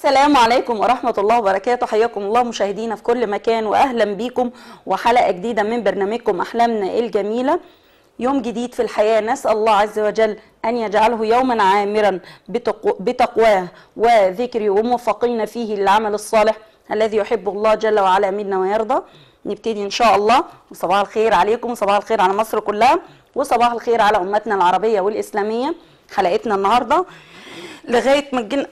السلام عليكم ورحمة الله وبركاته. حياكم الله مشاهدينا في كل مكان وأهلا بيكم وحلقة جديدة من برنامجكم أحلامنا الجميلة. يوم جديد في الحياة، نسأل الله عز وجل أن يجعله يوما عامرا بتقواه وذكره وموفقين فيه للعمل الصالح الذي يحبه الله جل وعلا منا ويرضى. نبتدي إن شاء الله. وصباح الخير عليكم وصباح الخير على مصر كلها وصباح الخير على أمتنا العربية والإسلامية. حلقتنا النهاردة لغايه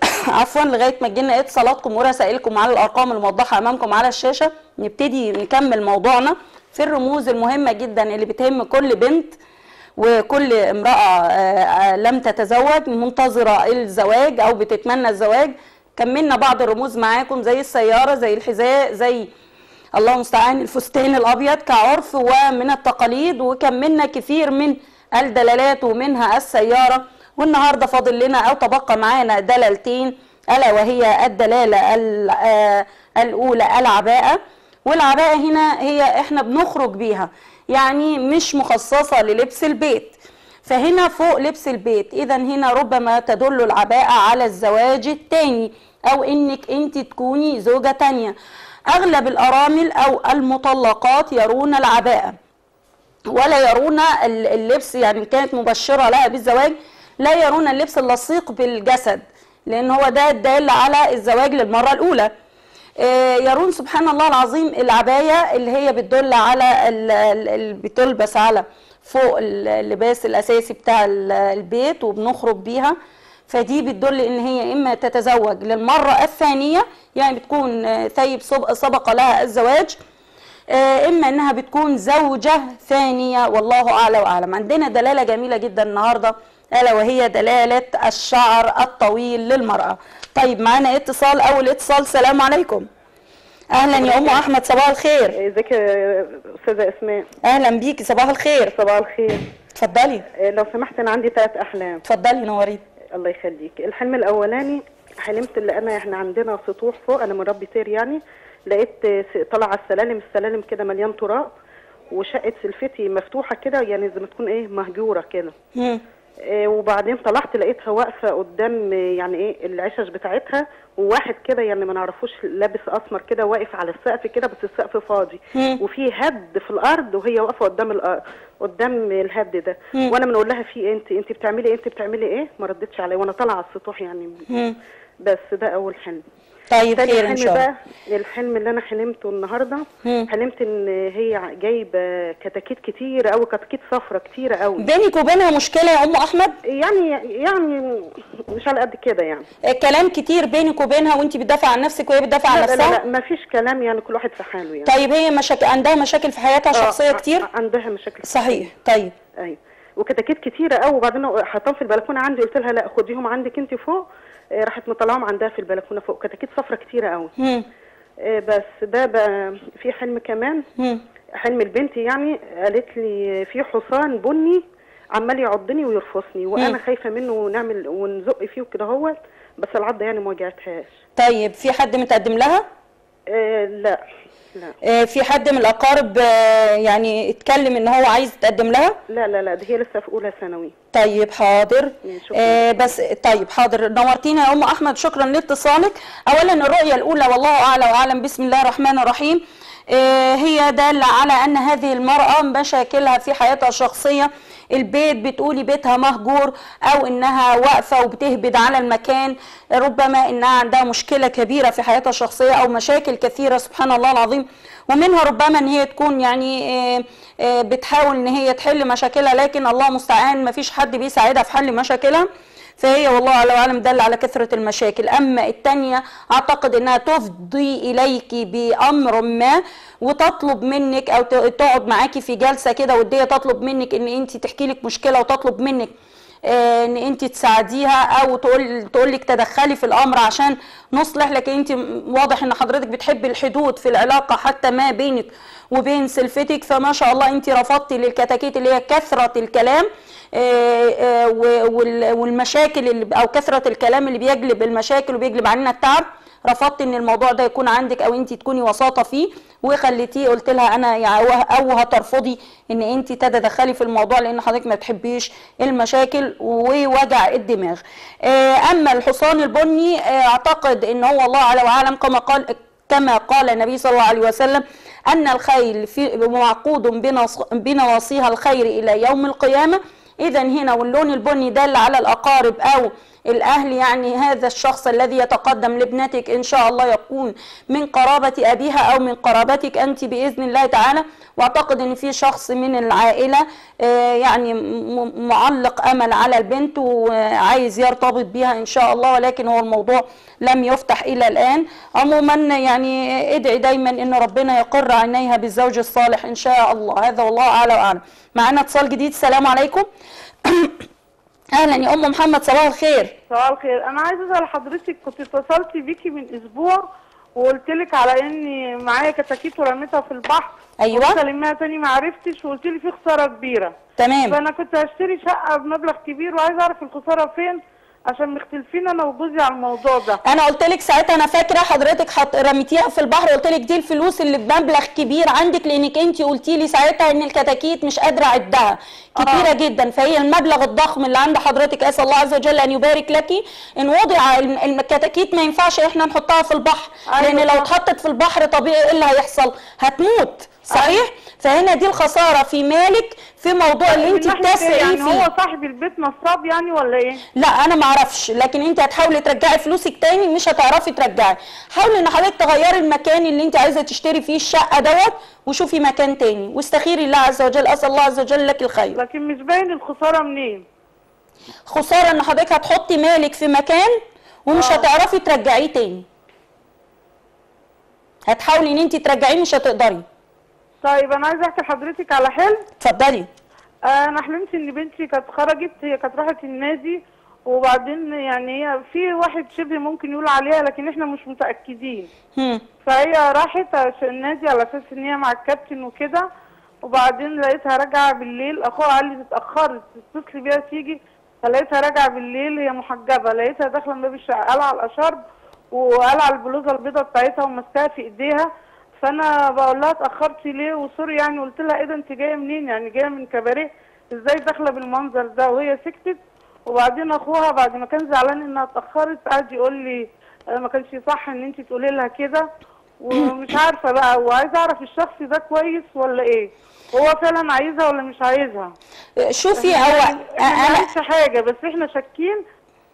ما تجينا اتصالاتكم ورسائلكم على الارقام الموضحه امامكم على الشاشه. نبتدي نكمل موضوعنا في الرموز المهمه جدا اللي بتهم كل بنت وكل امراه لم تتزوج منتظره الزواج او بتتمنى الزواج. كملنا بعض الرموز معاكم زي السياره، زي الحذاء، زي الله المستعان الفستان الابيض كعرف ومن التقاليد، وكملنا كثير من الدلالات ومنها السياره. والنهارده فاضل لنا او تبقى معانا دلالتين، الا وهي الدلاله الاولى العباءه. والعباءه هنا هي احنا بنخرج بيها، يعني مش مخصصه للبس البيت، فهنا فوق لبس البيت. اذا هنا ربما تدل العباءه على الزواج الثاني او انك انت تكوني زوجه ثانيه. اغلب الارامل او المطلقات يرون العباءه ولا يرون اللبس، يعني كانت مبشره لها بالزواج لا يرون اللبس اللصيق بالجسد، لان هو ده الدال على الزواج للمره الاولى. يرون سبحان الله العظيم العبايه اللي هي بتدل على اللي بتلبس على فوق اللباس الاساسي بتاع البيت وبنخرج بيها، فدي بتدل ان هي اما تتزوج للمره الثانيه، يعني بتكون ثيب سبق لها الزواج، اما انها بتكون زوجه ثانيه، والله اعلى واعلم. عندنا دلاله جميله جدا النهارده الا وهي دلاله الشعر الطويل للمراه. طيب معانا اتصال، اول اتصال. السلام عليكم. اهلا يا ام احمد، صباح الخير. ازيك يا استاذه اسماء؟ اهلا بيكي، صباح الخير. صباح الخير. اتفضلي. لو سمحت انا عندي 3 احلام. اتفضلي نوريني. الله يخليك. الحلم الاولاني حلمت اللي احنا عندنا سطوح فوق، انا مربي طير يعني، لقيت طلع على السلالم كده مليان تراب، وشقه سلفتي مفتوحه كده، يعني زي ما تكون مهجوره كده. وبعدين طلعت لقيتها واقفه قدام يعني العشش بتاعتها، وواحد كده يعني ما نعرفوش لابس اسمر كده واقف على السقف كده، بس السقف فاضي وفي هد في الارض، وهي واقفه قدام الهد ده. وانا بنقول لها في انت بتعملي ايه؟ ما ردتش عليا وانا طالعه على السطوح يعني. بس ده اول حلم. طيب خير ان شاء الله. بقى الحلم اللي انا حلمته النهارده، حلمت ان هي جايبه كتاكيت كتير قوي، كتاكيت صفرة كتير قوي. بينك وبينها مشكله يا ام احمد؟ يعني مش على قد كده يعني. كلام كتير بينك وبينها وانت بتدافع عن نفسك وهي بتدافع عن نفسها؟ لا ما فيش كلام، يعني كل واحد في حاله يعني. طيب هي عندها مشاكل في حياتها الشخصيه كتير؟ عندها مشاكل صحيح. طيب ايوه، وكتاكيت كتيره قوي. وبعدين حطاهم في البلكونه عندي، قلت لها لا خديهم عندك انت فوق. راحت مطلعهم عندها في البلكونه فوق، كتاكيت صفرة كتيره قوي. بس ده بقى في حلم كمان. حلم البنت يعني، قالت لي في حصان بني عمال يعضني ويرفصني، وانا خايفه منه ونعمل ونزق فيه وكده هوت، بس العضه يعني ما وجعتهاش. طيب في حد متقدم لها؟ لا. في حد من الاقارب يعني اتكلم ان هو عايز يتقدم لها؟ لا دي هي لسه في اولى ثانوي. طيب حاضر. بس طيب حاضر، نورتينا يا ام احمد، شكرا لاتصالك. اولا الرؤيه الاولى والله اعلى واعلم، بسم الله الرحمن الرحيم، هي داله على ان هذه المراه مشاكلها في حياتها الشخصيه، البيت بتقولي بيتها مهجور او انها واقفه وبتهبد على المكان، ربما انها عندها مشكله كبيره في حياتها الشخصيه او مشاكل كثيره سبحان الله العظيم، ومنها ربما ان هي تكون يعني بتحاول ان هي تحل مشاكلها، لكن الله المستعان ما فيش حد بيساعدها في حل مشاكلها، فهي والله اعلم دل على كثره المشاكل. اما الثانيه اعتقد انها تفضي اليك بامر ما وتطلب منك او تقعد معاكي في جلسه كده وديه، تطلب منك ان انت تحكي لك مشكله وتطلب منك ان انت تساعديها او تقول لك تدخلي في الامر عشان نصلح. لكن انت واضح ان حضرتك بتحبي الحدود في العلاقه حتى ما بينك وبين سلفتك، فما شاء الله انت رفضتي للكتاكيت اللي هي كثره الكلام والمشاكل او كثره الكلام اللي بيجلب المشاكل وبيجلب علينا التعب. رفضت ان الموضوع ده يكون عندك او انت تكوني وساطه فيه وخليتيه، قلت لها انا يعني او هترفضي ان انت تتدخلي في الموضوع لان حضرتك ما بتحبيش المشاكل ووجع الدماغ. اما الحصان البني اعتقد ان هو الله اعلى واعلم كما قال النبي صلى الله عليه وسلم ان الخيل معقود بنواصيها الخير الى يوم القيامه. اذا هنا واللون البني دل على الاقارب او الاهل، يعني هذا الشخص الذي يتقدم لابنتك ان شاء الله يكون من قرابه ابيها او من قرابتك انت باذن الله تعالى. واعتقد ان في شخص من العائله يعني معلق امل على البنت وعايز يرتبط بها ان شاء الله، ولكن هو الموضوع لم يفتح الى الان. عموما يعني ادعي دايما ان ربنا يقر عينيها بالزوج الصالح ان شاء الله. هذا والله اعلى واعلم. معانا اتصال جديد. السلام عليكم. اهلا يا ام محمد، صباح الخير. صباح الخير. انا عايزه اسال حضرتك، كنت اتصلت بيكي من اسبوع وقلت لك على اني معايا كتاكيت ورميتها في البحر. ايوه. كلمتها تاني ما عرفتش وقلت لي في خساره كبيره. تمام. فانا كنت هشتري شقه بمبلغ كبير وعايزه اعرف الخساره فين عشان مختلفين انا وجوزي على الموضوع ده. انا قلت لك ساعتها، انا فاكره حضرتك رميتيها في البحر، قلت لك دي الفلوس اللي بمبلغ كبير عندك، لانك انت قلتي لي ساعتها ان الكتاكيت مش قادره اعدها كتيره جدا، فهي المبلغ الضخم اللي عند حضرتك اسال الله عز وجل ان يبارك لك ان وضع الكتاكيت ما ينفعش احنا نحطها في البحر. لان لو اتحطت في البحر طبيعي ايه اللي هيحصل؟ هتموت. صحيح؟ فهنا دي الخساره في مالك في موضوع اللي انت بتسعي يعني فيه. هو صاحب البيت نصاب يعني ولا ايه؟ لا انا ما اعرفش، لكن انت هتحاولي ترجعي فلوسك تاني، مش هتعرفي ترجعي. حاولي ان حضرتك تغيري المكان اللي انت عايزه تشتري فيه الشقه دوت وشوفي مكان تاني واستخيري الله عز وجل، اسال الله عز وجل لك الخير. لكن مش باين الخساره منين؟ خساره ان حضرتك هتحطي مالك في مكان ومش هتعرفي ترجعيه تاني. هتحاولي ان انت ترجعيه مش هتقدري. طيب انا عايزه احكي لحضرتك على حلم. اتفضلي. انا حلمت ان بنتي كانت خرجت، هي كانت راحت النادي وبعدين يعني هي في واحد شبه ممكن يقول عليها لكن احنا مش متاكدين. فهي راحت عشان النادي على اساس ان هي مع الكابتن وكده، وبعدين لقيتها راجعه بالليل. اخوها قال لي اتاخرت تتصلي بيها تيجي، فلقيتها راجعه بالليل هي محجبه، لقيتها داخله من باب الشقه قلع الاشارب وقلع البلوزه البيضاء بتاعتها وماسكاها في ايديها. فانا بقول لها اتاخرتي ليه وسوري يعني، قلت لها ايه ده انت جايه منين يعني؟ جايه من كباريه ازاي داخله بالمنظر ده؟ وهي سكتت. وبعدين اخوها بعد ما كان زعلان انها اتاخرت قعد يقول لي ما كانش صح ان انت تقولي لها كده، ومش عارفه بقى وعايزه اعرف الشخص ده كويس ولا ايه؟ هو فعلا عايزها ولا مش عايزها؟ شوفي احنا هو ما نعرفش حاجه بس احنا شاكين.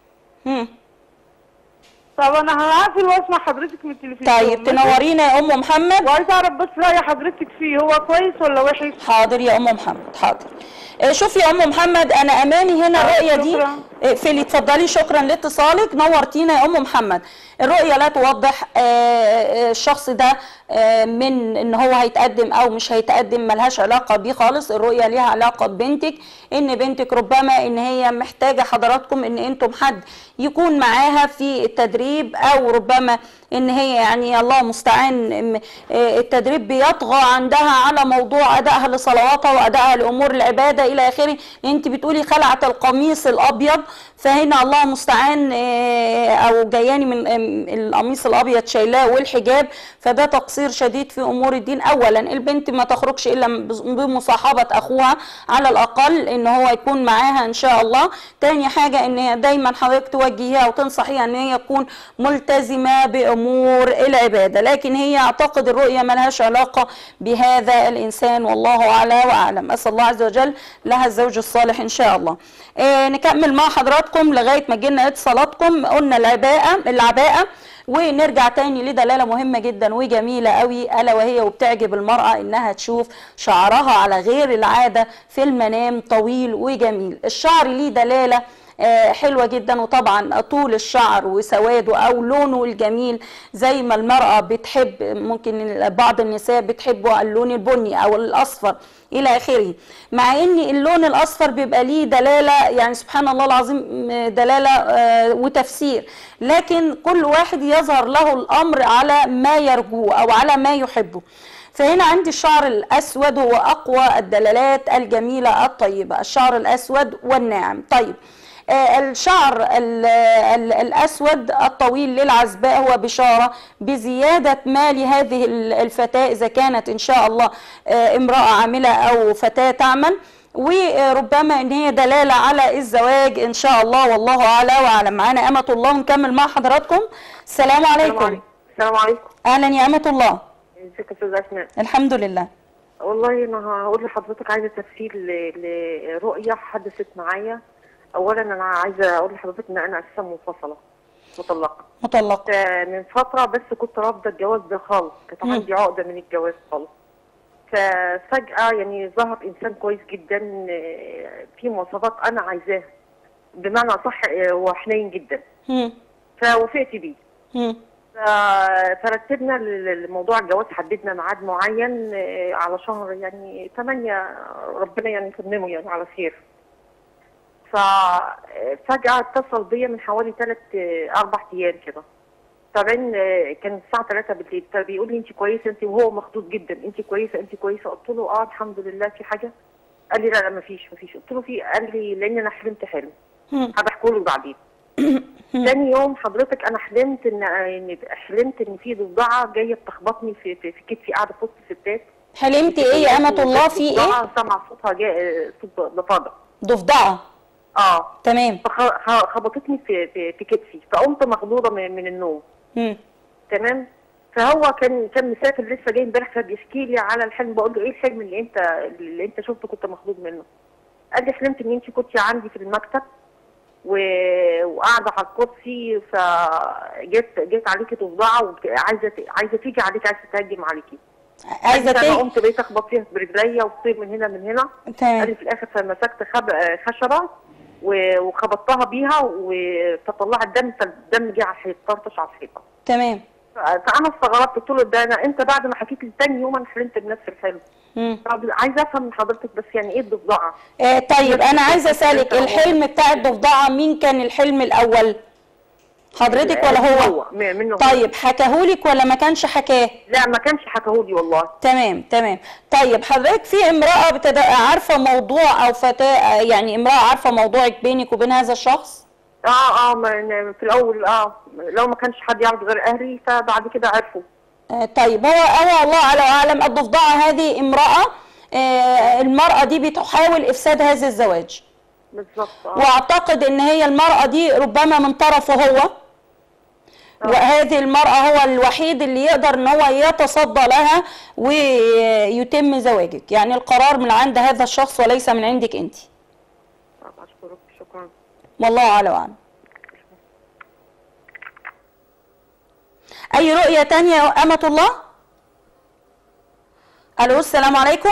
طب انا هقفل واسمع حضرتك من التلفزيون. طيب تنورينا يا ام محمد. وعايزه اعرف بس راي حضرتك فيه، هو كويس ولا وحش؟ حاضر يا ام محمد، حاضر. شوفي يا ام محمد، انا امامي هنا الرؤيه دي. اقفلي اتفضلي. شكرا لاتصالك، نورتينا يا ام محمد. الرؤيه لا توضح الشخص ده من ان هو هيتقدم او مش هيتقدم، ملهاش علاقه بيه خالص. الرؤيه ليها علاقه ببنتك، ان بنتك ربما ان هي محتاجه حضراتكم ان انتم حد يكون معاها في التدريب، او ربما ان هي يعني الله المستعان التدريب بيطغى عندها على موضوع ادائها لصلواتها وادائها لامور العباده الى اخره. انت بتقولي خلعت القميص الابيض، فهنا الله المستعان او جاياني من القميص الابيض شايلاه والحجاب، فده تقصير شديد في امور الدين. اولا البنت ما تخرجش الا بمصاحبه اخوها على الاقل، ان هو يكون معاها ان شاء الله. تاني حاجه ان دايما حضرتك توجهيها وتنصحيها ان هي تكون ملتزمه بامور العباده، لكن هي اعتقد الرؤيه ملهاش علاقه بهذا الانسان والله اعلى واعلم. اسال الله عز وجل لها الزوج الصالح ان شاء الله. نكمل مع حضراتكم لغايه ما تجينا اتصالاتكم. قلنا العباءه ونرجع تاني لدلاله مهمه جدا وجميله قوي، الا وهي وبتعجب المراه انها تشوف شعرها على غير العاده في المنام طويل وجميل. الشعر ليه دلاله حلوه جدا، وطبعا طول الشعر وسواده او لونه الجميل زي ما المراه بتحب، ممكن بعض النساء بتحبوا اللون البني او الاصفر الى اخره، مع ان اللون الاصفر بيبقى ليه دلاله يعني سبحان الله العظيم دلاله وتفسير، لكن كل واحد يظهر له الامر على ما يرجوه او على ما يحبه. فهنا عندي الشعر الاسود هو اقوى الدلالات الجميله الطيبه، الشعر الاسود والناعم. طيب الشعر الأسود الطويل للعزباء هو بشارة بزيادة مال هذه الفتاة إذا كانت إن شاء الله امرأة عاملة أو فتاة تعمل، وربما ان هي دلاله على الزواج ان شاء الله، والله اعلى واعلم. معانا امة الله، نكمل مع حضراتكم. السلام عليكم. السلام عليكم. اهلا يا امة الله. ازيك يا استاذه اسماء؟ الحمد لله. والله انا هقول لحضرتك عايزه تفسير لرؤيه حدثت معايا. اولا انا عايزه اقول لحضرتك ان انا اساسا منفصله مطلقه من فتره، بس كنت رافضه الجواز ده خالص، كانت عندي عقده من الجواز خالص. ففجأة يعني ظهر إنسان كويس جدا في مواصفات أنا عايزاها، بمعنى صح وحنين جدا. فوافقت بيه. فرتبنا لموضوع الجواز، حددنا ميعاد معين على شهر يعني 8، ربنا يعني يتممه يعني على خير. ففجأة اتصل بيا من حوالي 3-4 أيام كده. طبعا كان الساعة 3 بالليل، فبيقول لي انت كويسة انت، وهو مخضوض جدا، انت كويسة انت كويسة؟ قلت له الحمد لله. في حاجة؟ قال لي لا مفيش. قلت له في. قال لي لان انا حلمت حلم هبحكوا له بعدين. ثاني يوم حضرتك انا حلمت ان في ضفدعة جاية بتخبطني في كتفي، قاعدة في وسط الستات. حلمتي ايه يا أمة الله؟ في ايه؟ سمع صوتها صوت ضفادع. ضفدعة. تمام. فخبطتني في كتفي، فقمت مخضوضة من النوم. تمام. فهو كان مسافر لسه جاي امبارح، فبيحكي لي على الحلم. بقول له ايه الحلم اللي انت شفته كنت مخضوض منه؟ قال لي حلمت ان انت كنت عندي في المكتب وقاعده على الكرسي، فجت عليكي ضفدعه وعايزه تيجي عليكي، عايزه تهجم عليكي. انا قمت بقيت اخبط فيها برجليا وتصير من هنا من هنا. قال لي في الاخر فمسكت خشبه وخبطتها بيها فطلعت دم، فالدم جه على الحيط، طرطش على الحيطه. تمام. فانا استغربت، قلت له ده انت بعد ما حكيت لي ثاني يوم انا حلمت بنفس الحلم. طب عايزه افهم من حضرتك بس يعني ايه الضفدعه؟ طيب انا عايزه اسالك، الحلم بتاع الضفدعه مين كان الحلم الاول؟ حضرتك ولا هو؟ منه. طيب حكاهولك ولا ما كانش حكاه؟ لا ما كانش حكاهولي والله. تمام. طيب حضرتك في امرأة عارفة موضوع او فتاة، يعني امرأة عارفة موضوعك بينك وبين هذا الشخص؟ في الاول لو ما كانش حد يعرف غير اهلي، فبعد كده عرفوا. طيب هو الله اعلم. الضفدعة هذه امرأة، المرأة دي بتحاول افساد هذا الزواج بالظبط. واعتقد ان هي المرأة دي ربما من طرفه هو، وهذه المرأة هو الوحيد اللي يقدر ان هو يتصدى لها ويتم زواجك، يعني القرار من عند هذا الشخص وليس من عندك انت. اشكرك. شكرا. والله اعلم. اي رؤية تانية يا أمة الله؟ الو السلام عليكم.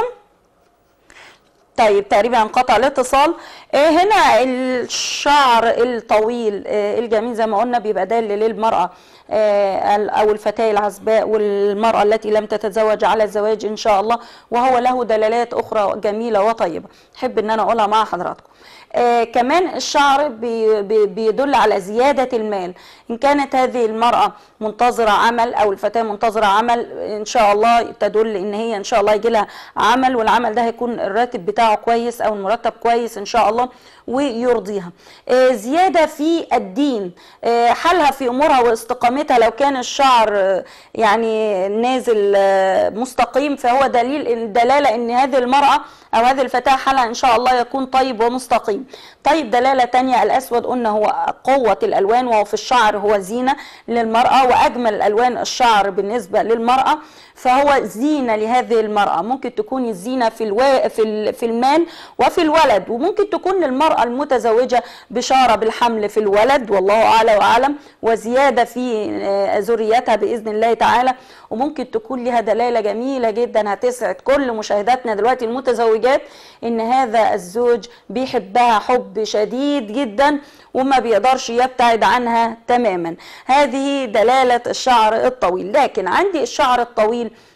طيب تقريبا انقطع الاتصال. هنا الشعر الطويل الجميل زي ما قلنا بيبقى دال للمرأة او الفتاة العزباء والمرأة التي لم تتزوج على الزواج ان شاء الله، وهو له دلالات اخرى جميلة وطيبة احب ان انا اقولها مع حضراتكم. كمان الشعر بيدل على زيادة المال، إن كانت هذه المرأة منتظرة عمل أو الفتاة منتظرة عمل إن شاء الله تدل إن هي إن شاء الله يجي لها عمل، والعمل ده هيكون الراتب بتاعه كويس أو المرتب كويس إن شاء الله ويرضيها. زيادة في الدين، حالها في أمورها واستقامتها، لو كان الشعر يعني نازل مستقيم فهو دلالة إن هذه المرأة أو هذه الفتاة حالها إن شاء الله يكون طيب ومستقيم. طيب دلالة تانية، الأسود قلنا هو قوة الألوان، وهو في الشعر هو زينة للمرأة، وأجمل الألوان الشعر بالنسبة للمرأة، فهو زينة لهذه المرأة. ممكن تكون الزينة في المال وفي الولد، وممكن تكون للمرأة المتزوجة بشارة بالحمل في الولد والله أعلى وأعلم، وزيادة في ذريتها بإذن الله تعالى، وممكن تكون لها دلالة جميلة جدا هتسعد كل مشاهداتنا دلوقتي المتزوجات، إن هذا الزوج بيحبها حب شديد جدا وما بيقدرش يبتعد عنها تماما. هذه دلالة الشعر الطويل. لكن عندي الشعر الطويل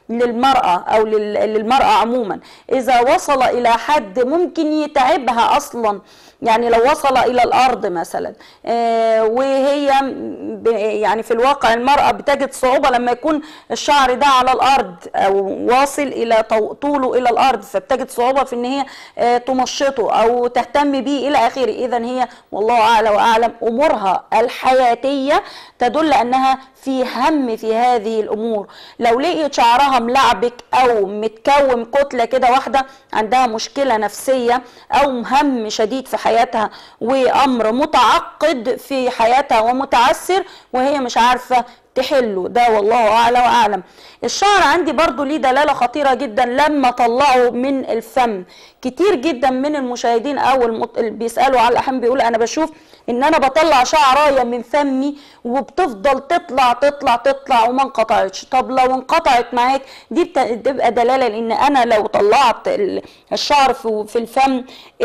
للمرأة أو للمرأة عموما إذا وصل إلى حد ممكن يتعبها أصلا، يعني لو وصل إلى الأرض مثلا وهي يعني في الواقع المرأة بتجد صعوبة لما يكون الشعر ده على الأرض أو واصل إلى طوله إلى الأرض، فبتجد صعوبة في إن هي تمشطه أو تهتم به إلى آخره. إذا هي والله أعلى وأعلم أمورها الحياتية تدل أنها في هم في هذه الأمور. لو لقيت شعرها ملعبك أو متكون كتلة كده واحدة عندها مشكلة نفسية أو هم شديد في حياتها وأمر متعقد في حياتها ومتعسر وهي مش عارفة تحله، ده والله أعلى وأعلم. الشعر عندي برضو ليه دلالة خطيرة جدا لما طلعوا من الفم. كتير جدا من المشاهدين أو بيسألوا على الأحيان بيقول أنا بشوف إن أنا بطلع شعراية من فمي وبتفضل تطلع تطلع تطلع وما انقطعتش. طب لو انقطعت معاك دي بتبقى دلالة لأن أنا لو طلعت الشعر في الفم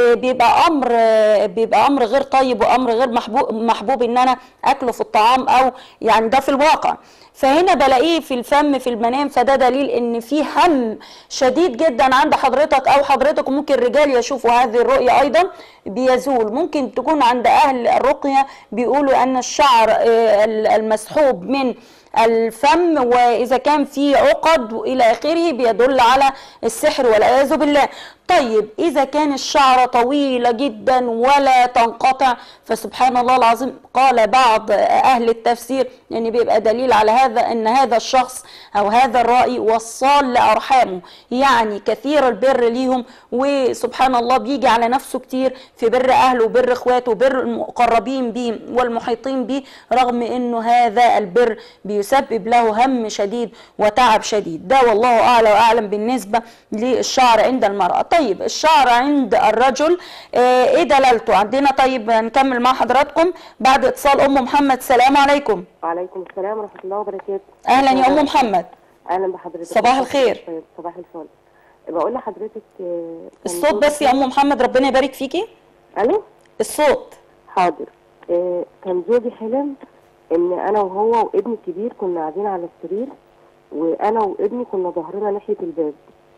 بيبقى أمر غير طيب وأمر غير محبوب إن أنا أكله في الطعام أو يعني ده في الواقع. فهنا بلاقيه في الفم في المنام، فده دليل ان في هم شديد جدا عند حضرتك او حضرتك، وممكن الرجال يشوفوا هذه الرؤية ايضا بيزول. ممكن تكون عند اهل الرقية بيقولوا ان الشعر المسحوب من الفم واذا كان في عقد والى اخره بيدل على السحر والعياذ بالله. طيب اذا كان الشعر طويلة جدا ولا تنقطع فسبحان الله العظيم قال بعض اهل التفسير ان بيبقى دليل على هذا ان هذا الشخص او هذا الرائي وصال لارحامه، يعني كثير البر ليهم وسبحان الله بيجي على نفسه كتير في بر اهله وبر اخواته وبر المقربين به والمحيطين به، رغم انه هذا البر بيسبب له هم شديد وتعب شديد. ده والله اعلى واعلم بالنسبة للشعر عند المرأة. طيب الشعر عند الرجل ايه دلالته عندنا؟ طيب نكمل مع حضراتكم بعد اتصال ام محمد. السلام عليكم. وعليكم السلام ورحمه الله وبركاته. اهلا يا ام محمد. اهلا بحضرتك. صباح الخير. صباح الفل. بقول لحضرتك الصوت بس يا ام محمد ربنا يبارك فيكي. الو الصوت. حاضر. كان زوجي حلم ان انا وهو وابني الكبير كنا قاعدين على السرير وانا وابني كنا ظهرنا ناحيه الباب،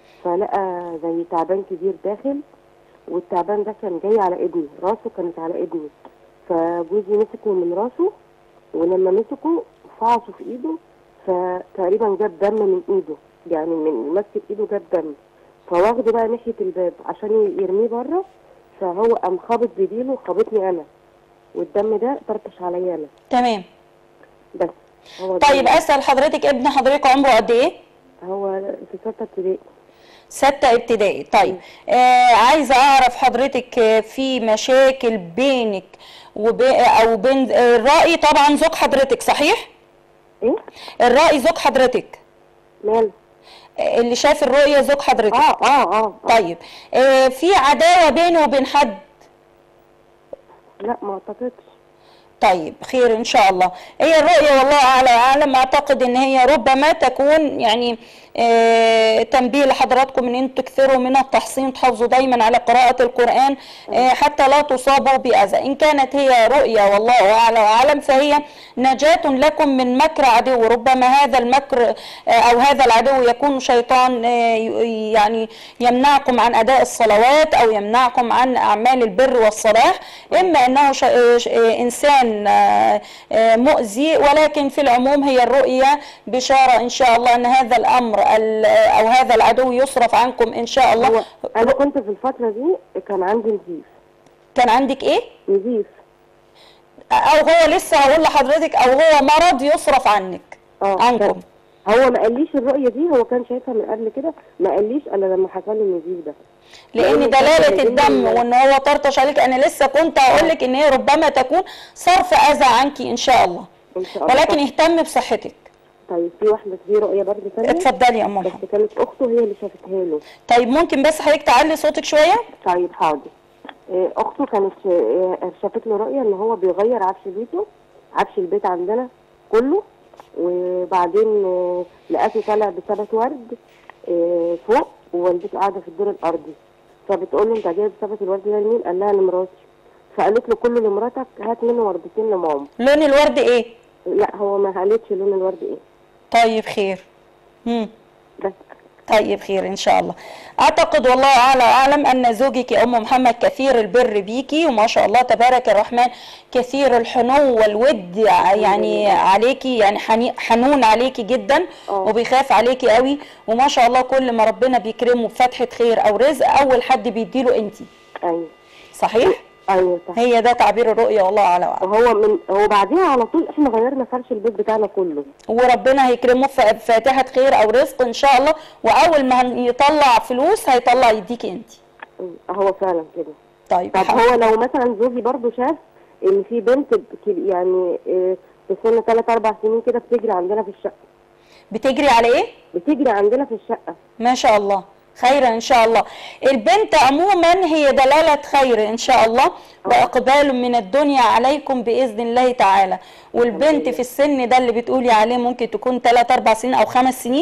فلقى زي تعبان كبير داخل والتعبان ده كان جاي على ابني، راسه كانت على ابني، فجوزي مسكه من راسه ولما مسكه فعصه في ايده فتقريبا جاب دم من ايده، يعني من مسكه ايده جاب دم، فواخده بقى ناحيه الباب عشان يرميه بره، فهو قام خابط بديله وخابطني انا والدم ده طرطش عليا انا. تمام. بس هو طيب اسال حضرتك ابن حضرتك عمره قد ايه؟ هو في 6 ابتدائي. 6 ابتدائي. طيب عايزه اعرف حضرتك في مشاكل بينك او بين الرائي؟ طبعا زوج حضرتك صحيح؟ ايه؟ الرائي زوج حضرتك؟ ماله؟ اللي شاف الرؤية زوج حضرتك؟ طيب في عداوة بينه وبين حد؟ لا ما اعتقدش. طيب خير ان شاء الله. هي الرؤية والله اعلى واعلم، اعتقد ان هي ربما تكون يعني تنبيه لحضراتكم ان انتم تكثروا من التحصين، تحافظوا دايما على قراءة القرآن حتى لا تصابوا بأذى. ان كانت هي رؤية والله اعلى واعلم فهي نجاة لكم من مكر عدو، ربما هذا المكر او هذا العدو يكون شيطان يعني يمنعكم عن اداء الصلوات او يمنعكم عن اعمال البر والصلاح، اما انه انسان مؤذي، ولكن في العموم هي الرؤية بشارة ان شاء الله ان هذا الامر او هذا العدو يصرف عنكم ان شاء الله. انا كنت في الفترة دي كان عندي نزيف. كان عندك ايه؟ نزيف. او هو لسه هقول لحضرتك او هو مرض يصرف عنك عنكم. هو ما قاليش الرؤية دي، هو كان شايفها من قبل كده، ما قاليش الا لما حصل لي النزيف ده. لان دلالة الدم وان هو طرطش عليك، انا لسه كنت هقول لك ان هي ربما تكون صرف اذى عنك ان شاء الله. ان شاء الله. ولكن اهتم بصحتك. طيب في واحدة في رؤية برضه ثانية. اتفضلي يا ام محمد. بس كانت اخته هي اللي شافتها له. طيب ممكن بس حضرتك تعلي صوتك شوية؟ طيب حاضر. اخته كانت شافت له رؤية ان هو بيغير عفش بيته، عفش البيت عندنا كله، وبعدين لقاته طالع بثبت ورد فوق ووالدته قاعده في الدور الارضي، فبتقول له انت جايب ثبت الورد ده لمين؟ قال لها لمراتي، فقالت له كله لمراتك، هات منه وردتين لماما. لون الورد ايه؟ لا هو ما قالتش لون الورد ايه. طيب خير. بس. طيب خير ان شاء الله. اعتقد والله اعلى واعلم ان زوجك ام محمد كثير البر بيكي، وما شاء الله تبارك الرحمن كثير الحنو والود يعني عليكي، يعني حنون عليكي جدا وبيخاف عليكي قوي، وما شاء الله كل ما ربنا بيكرمه بفتحه خير او رزق اول حد بيديله انت. ايوه صحيح؟ ايوه صح. هي ده تعبير الرؤيه والله اعلى واعلم. هو بعديها على طول احنا غيرنا فرش البيت بتاعنا كله، وربنا هيكرمه بفاتحه خير او رزق ان شاء الله، واول ما يطلع فلوس هيطلع يديكي انت. هو فعلا كده. طيب هو لو مثلا زوجي برضو شاف ان في بنت يعني في سن 3-4 سنين كده بتجري عندنا في الشقه. بتجري على ايه؟ بتجري عندنا في الشقه. ما شاء الله، خير ان شاء الله. البنت عموما هي دلاله خير ان شاء الله، واقبال من الدنيا عليكم باذن الله تعالى. والبنت في السن ده اللي بتقولي عليه ممكن تكون 3-4 سنين او 5 سنين،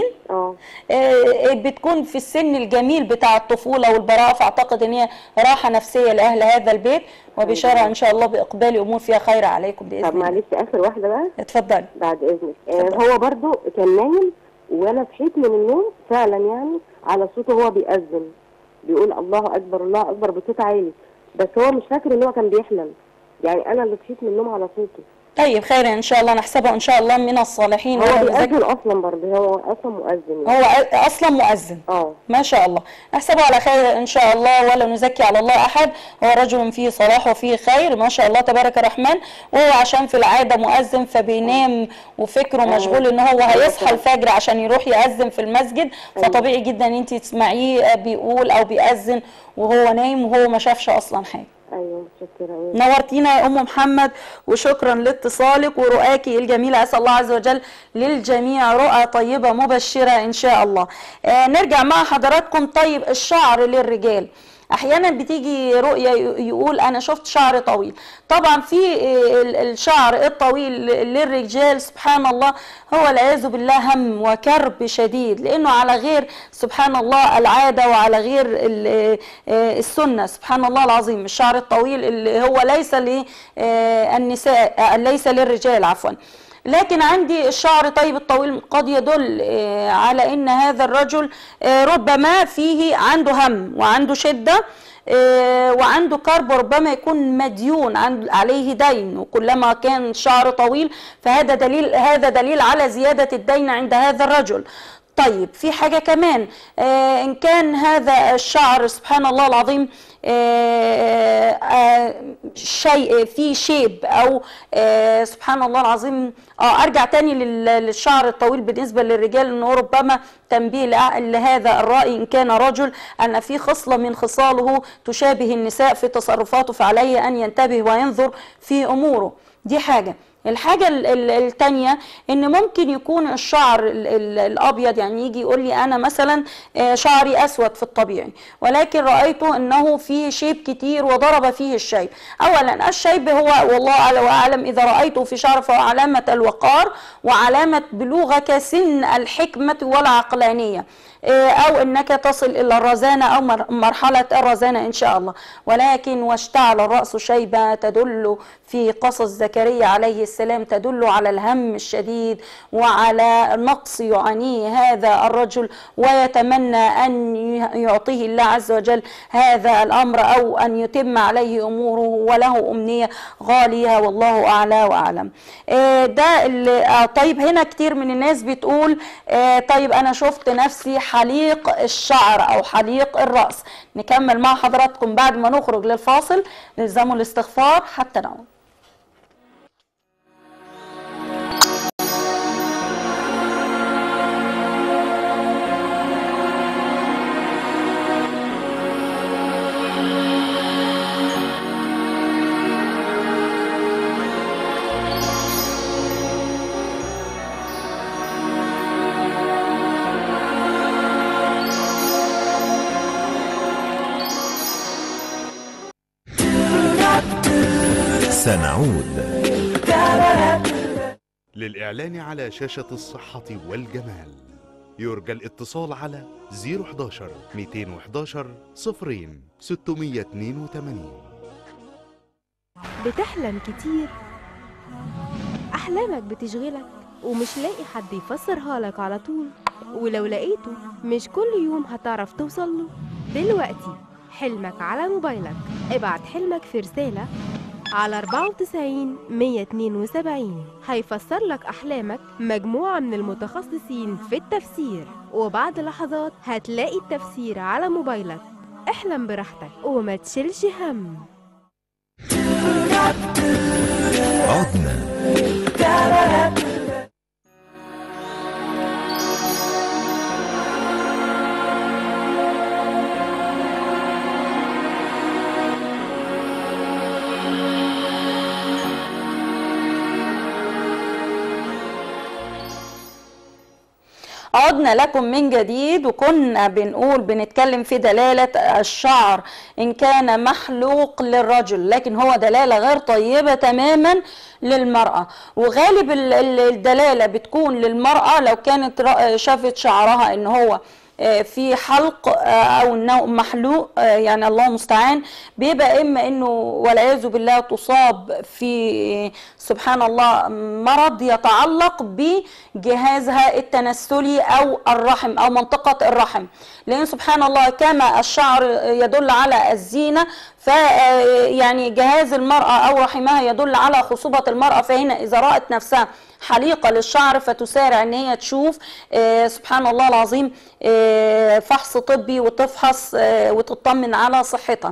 بتكون في السن الجميل بتاع الطفوله والبراءه، فاعتقد ان هي راحه نفسيه لاهل هذا البيت، وبشاره ان شاء الله باقبال امور فيها خير عليكم باذن الله. طب معلش اخر واحده بقى. اتفضلي. بعد اذنك. هو برضو كان نايم وانا صحيت من النوم فعلا يعني على صوته هو بيأذن، بيقول الله اكبر الله اكبر بصوت عالي، بس هو مش فاكر ان هو كان بيحلم، يعني انا اللي صحيت من النوم على صوته. طيب خير ان شاء الله، نحسبه ان شاء الله من الصالحين. هو بيأذن اصلا برضه، هو اصلا مؤذن يعني. هو اصلا مؤذن. ما شاء الله، نحسبه على خير ان شاء الله، ولا نزكي على الله احد. هو رجل فيه صلاح وفيه خير ما شاء الله تبارك الرحمن، وهو عشان في العاده مؤذن فبينام وفكره مشغول ان هو هيصحى الفجر عشان يروح يأذن في المسجد، فطبيعي جدا ان انت تسمعيه بيقول او بيأذن وهو نايم وهو ما شافش اصلا حاجه. ايوه متشكره. نورتينا يا ام محمد، وشكرا لاتصالك ورؤاكي الجميله. اسال الله عز وجل للجميع رؤى طيبه مبشره ان شاء الله. نرجع مع حضراتكم. طيب الشعر للرجال، احيانا بتيجي رؤيه يقول انا شفت شعر طويل. طبعا في الشعر الطويل للرجال سبحان الله هو والعياذ بالله هم وكرب شديد، لانه على غير سبحان الله العاده وعلى غير السنه سبحان الله العظيم. الشعر الطويل اللي هو ليس للنساء، ليس للرجال عفوا. لكن عندي الشعر طيب الطويل قد يدل على ان هذا الرجل ربما فيه عنده هم وعنده شدة وعنده كرب، وربما يكون مديون عليه دين، وكلما كان شعر طويل فهذا دليل على زيادة الدين عند هذا الرجل. طيب في حاجة كمان، إن كان هذا الشعر سبحان الله العظيم شيء فيه شيب أو سبحان الله العظيم أرجع تاني للشعر الطويل بالنسبة للرجال، أنه ربما تنبيه لهذا الرأي إن كان رجل أن في خصلة من خصاله تشابه النساء في تصرفاته، فعليه أن ينتبه وينظر في أموره. دي حاجة. الحاجة التانية ان ممكن يكون الشعر الابيض، يعني يجي يقول لي انا مثلا شعري اسود في الطبيعي، ولكن رأيته انه فيه شيب كتير وضرب فيه الشيب. اولا الشيب هو والله اعلم اذا رأيته في شعر فهو علامة الوقار وعلامة بلوغك سن الحكمة والعقلانية، او انك تصل الى الرزانة او مرحلة الرزانة ان شاء الله. ولكن واشتعل الرأس شيبة تدل في قصص زكريا عليه السلام، تدل على الهم الشديد وعلى نقص يعانيه هذا الرجل، ويتمنى ان يعطيه الله عز وجل هذا الامر او ان يتم عليه اموره، وله امنية غالية والله اعلى واعلم. طيب هنا كتير من الناس بتقول طيب انا شفت نفسي حليق الشعر او حليق الرأس. نكمل مع حضراتكم بعد ما نخرج للفاصل. نلزموا الاستغفار حتى نعود. سنعود. للإعلان على شاشة الصحة والجمال يرجى الاتصال على 011 211 0682. بتحلم كتير، أحلامك بتشغلك ومش لاقي حد يفسرها لك على طول. ولو لقيته مش كل يوم هتعرف توصله. دلوقتي حلمك على موبايلك، ابعت حلمك في رسالة على 94 172. هيفسر لك أحلامك مجموعة من المتخصصين في التفسير، وبعد لحظات هتلاقي التفسير على موبايلك. احلم براحتك وما تشيلش هم. عدنا عدنا لكم من جديد، وكنا بنتكلم في دلالة الشعر إن كان محلوق للرجل، لكن هو دلالة غير طيبة تماما للمرأة. وغالب الدلالة بتكون للمرأة لو كانت شافت شعرها إن هو في حلق او انه محلوق، يعني الله المستعان، بيبقى اما انه والعياذ بالله تصاب في سبحان الله مرض يتعلق بجهازها التناسلي او الرحم او منطقة الرحم، لان سبحان الله كما الشعر يدل على الزينة، فيعني جهاز المرأة او رحمها يدل على خصوبة المرأة. فهنا اذا رأت نفسها حليقة للشعر فتسارع ان هي تشوف سبحان الله العظيم فحص طبي وتفحص وتطمن على صحتها.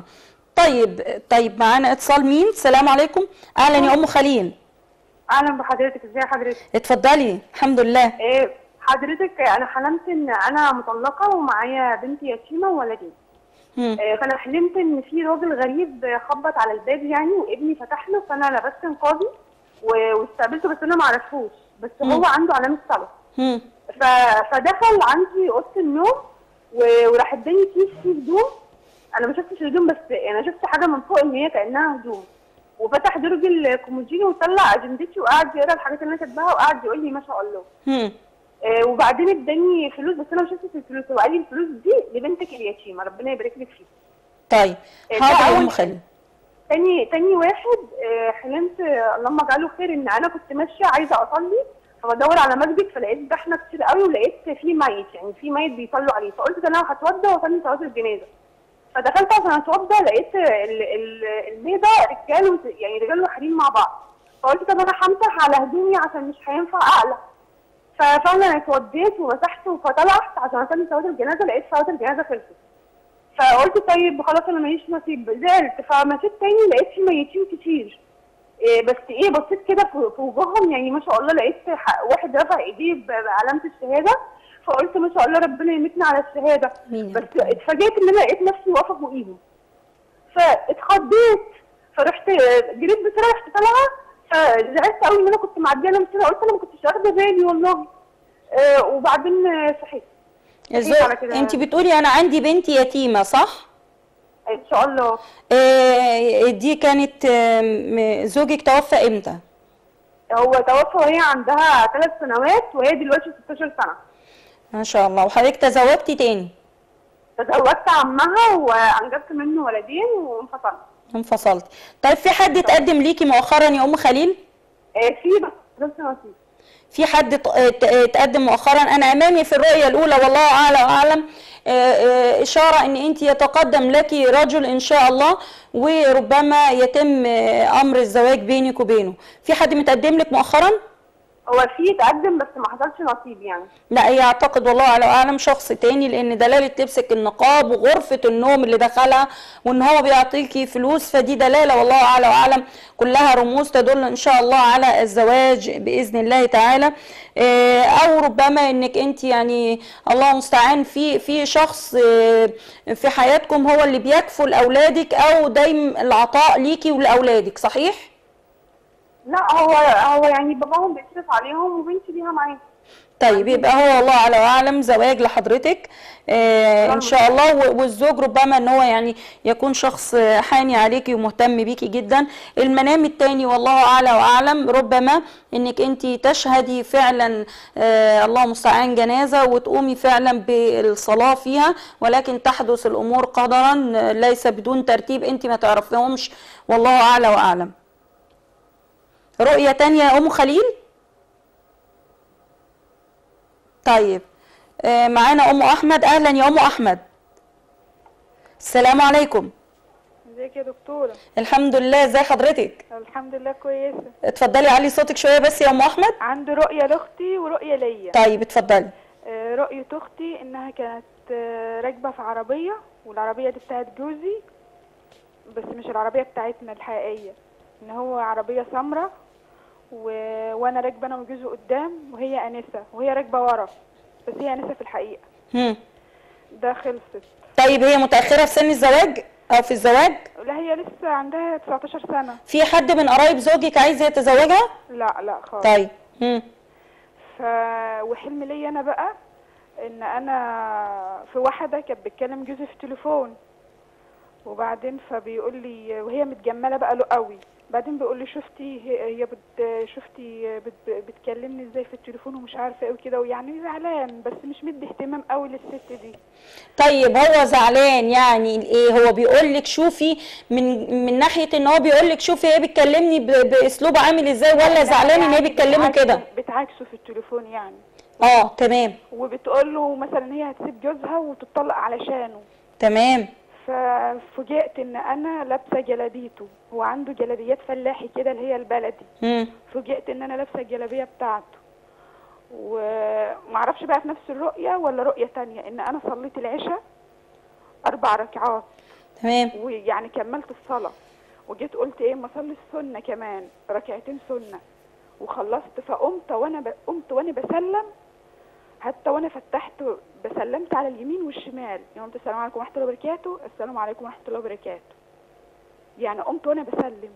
طيب معانا اتصال. مين؟ السلام عليكم. اهلا يا ام خليل. اهلا بحضرتك، ازي حضرتك؟ اتفضلي. الحمد لله. حضرتك انا حلمت ان انا مطلقه ومعايا بنت يتيمه وولدين. فانا حلمت ان في راجل غريب خبط على الباب يعني، وابني فتح له، فانا لبست انقاذي واستقبلته، بس انا ما اعرفوش، بس هو عنده علامه صلاه. فدخل عندي اوضه النوم وراح اداني كيس فيه هدوم. انا ما شفتش الهدوم، بس انا شفت حاجه من فوق ان هي كانها هدوم، وفتح درج الكومودينو وطلع اجندتي وقعد يقرا الحاجات اللي انا كاتباها وقعد يقول لي ما شاء الله. وبعدين اداني فلوس، بس انا ما شفتش الفلوس، وقال لي الفلوس دي لبنتك اليتيمه، ربنا يبارك لك فيها. طيب حاضر يا ام خليل. تاني واحد حلمت اللهم اجعله خير ان انا كنت ماشيه عايزه اصلي، فبدور على مسجد فلقيت زحمه كتير قوي، ولقيت فيه ميت، يعني في ميت بيصلوا عليه، فقلت ده انا هتوضى واصلي صلاه الجنازه. فدخلت عشان اتوضى، لقيت الميت ده رجال، يعني رجال وحريم مع بعض، فقلت طب انا همسح على هدومي عشان مش هينفع اقلع. ففعلا اتوضيت ومسحت وطلعت عشان اصلي صلاه الجنازه، لقيت صلاه الجنازه خلصت. فقلت طيب خلاص انا ماليش نصيب، زعلت. فمشيت تاني لقيت في ميتين كتير، بس بصيت كده في وجوههم، يعني ما شاء الله لقيت واحد رفع ايديه بعلامه الشهاده، فقلت ما شاء الله ربنا يمتنا على الشهاده. بس اتفاجئت ان انا لقيت نفسي واقفه فوقيهم، فاتخضيت، فرحت جريت بسرعه، رحت طالعه، فزعلت قوي ان انا كنت معديه لما قلت انا ما كنتش واخده بالي والله. وبعدين صحيت. انت بتقولي انا عندي بنت يتيمه صح؟ ان شاء الله. دي كانت زوجك توفى امتى؟ هو توفى وهي عندها 3 سنوات، وهي دلوقتي 16 سنه. ما شاء الله. وحضرتك تزوجتي تاني؟ تزوجت عمها وانجبت منه ولدين وانفصلت. طيب في حد اتقدم ليكي مؤخرا يا ام خليل؟ في بس نصيب. في حد اتقدم مؤخرا؟ انا امامي في الرؤيه الاولى والله اعلى واعلم اشاره ان انت يتقدم لك رجل ان شاء الله، وربما يتم امر الزواج بينك وبينه. في حد متقدم لك مؤخرا؟ هو في اتقدم بس ما حصلش نصيب يعني. لا هي اعتقد والله اعلى واعلم شخص تاني، لان دلاله تمسك النقاب وغرفه النوم اللي دخلها وان هو بيعطيكي فلوس، فدي دلاله والله اعلى واعلم كلها رموز تدل ان شاء الله على الزواج باذن الله تعالى. او ربما انك انت يعني الله المستعان في شخص في حياتكم هو اللي بيكفل اولادك او دايم العطاء ليكي ولاولادك، صحيح؟ لا هو يعني باباهم بيصرف عليهم وبنتي ليها معاه. طيب يبقى هو والله اعلى واعلم زواج لحضرتك ان شاء الله. والزوج ربما ان هو يعني يكون شخص حاني عليكي ومهتم بيكي جدا. المنام الثاني والله اعلى واعلم ربما انك انت تشهدي فعلا الله المستعان جنازه وتقومي فعلا بالصلاه فيها، ولكن تحدث الامور قدرا ليس بدون ترتيب انت ما تعرفيهمش والله اعلى واعلم. رؤيه ثانيه يا ام خليل؟ طيب معانا ام احمد. اهلا يا ام احمد. السلام عليكم. ازيك يا دكتوره؟ الحمد لله، ازي حضرتك؟ الحمد لله كويسه. اتفضلي علي صوتك شويه بس يا ام احمد. عندي رؤيه لاختي ورؤيه ليا. طيب اتفضلي. رؤيه اختي انها كانت راكبه في عربيه، والعربيه دي بتاعت جوزي بس مش العربيه بتاعتنا الحقيقيه، ان هو عربيه سمراء وانا راكبه انا وجوزي قدام وهي انسه، وهي راكبه ورا بس هي انسه في الحقيقه. ده خلصت. طيب هي متاخره في سن الزواج او في الزواج؟ لا هي لسه عندها 19 سنه. في حد من قرايب زوجك عايز يتزوجها؟ لا خالص. طيب. وحلم ليا انا بقى ان انا في واحده كانت بتكلم جوزي في التليفون، وبعدين فبيقول لي وهي متجمله بقى له قوي، بعدين بيقول لي شفتي هي بتكلمني ازاي في التليفون ومش عارفه ايه وكده، ويعني زعلان بس مش مدي اهتمام قوي للست دي. طيب هو زعلان يعني ايه؟ هو بيقول لك شوفي من ناحيه ان هو بيقول لك شوفي هي بتكلمني باسلوب عامل ازاي، ولا زعلان ان هي بتكلمه كده؟ بتعاكسه في التليفون يعني. تمام. وبتقول له مثلا ان هي هتسيب جوزها وتطلق علشانه. تمام. ففوجئت ان انا لابسه جلابيته، هو عنده جلابيات فلاحي كده اللي هي البلدي. فوجئت ان انا لابسه الجلابيه بتاعته، ومعرفش بقى في نفس الرؤيه ولا رؤيه تانية، ان انا صليت العشاء 4 ركعات. تمام. ويعني كملت الصلاه، وجيت قلت ايه ما اصلي السنه كمان 2 ركعتين سنه، وخلصت. فقمت وانا بسلم، حتى وانا فتحت بسلمت على اليمين والشمال، يعني قلت السلام عليكم ورحمه الله وبركاته، السلام عليكم ورحمه الله وبركاته، يعني قمت وانا بسلم.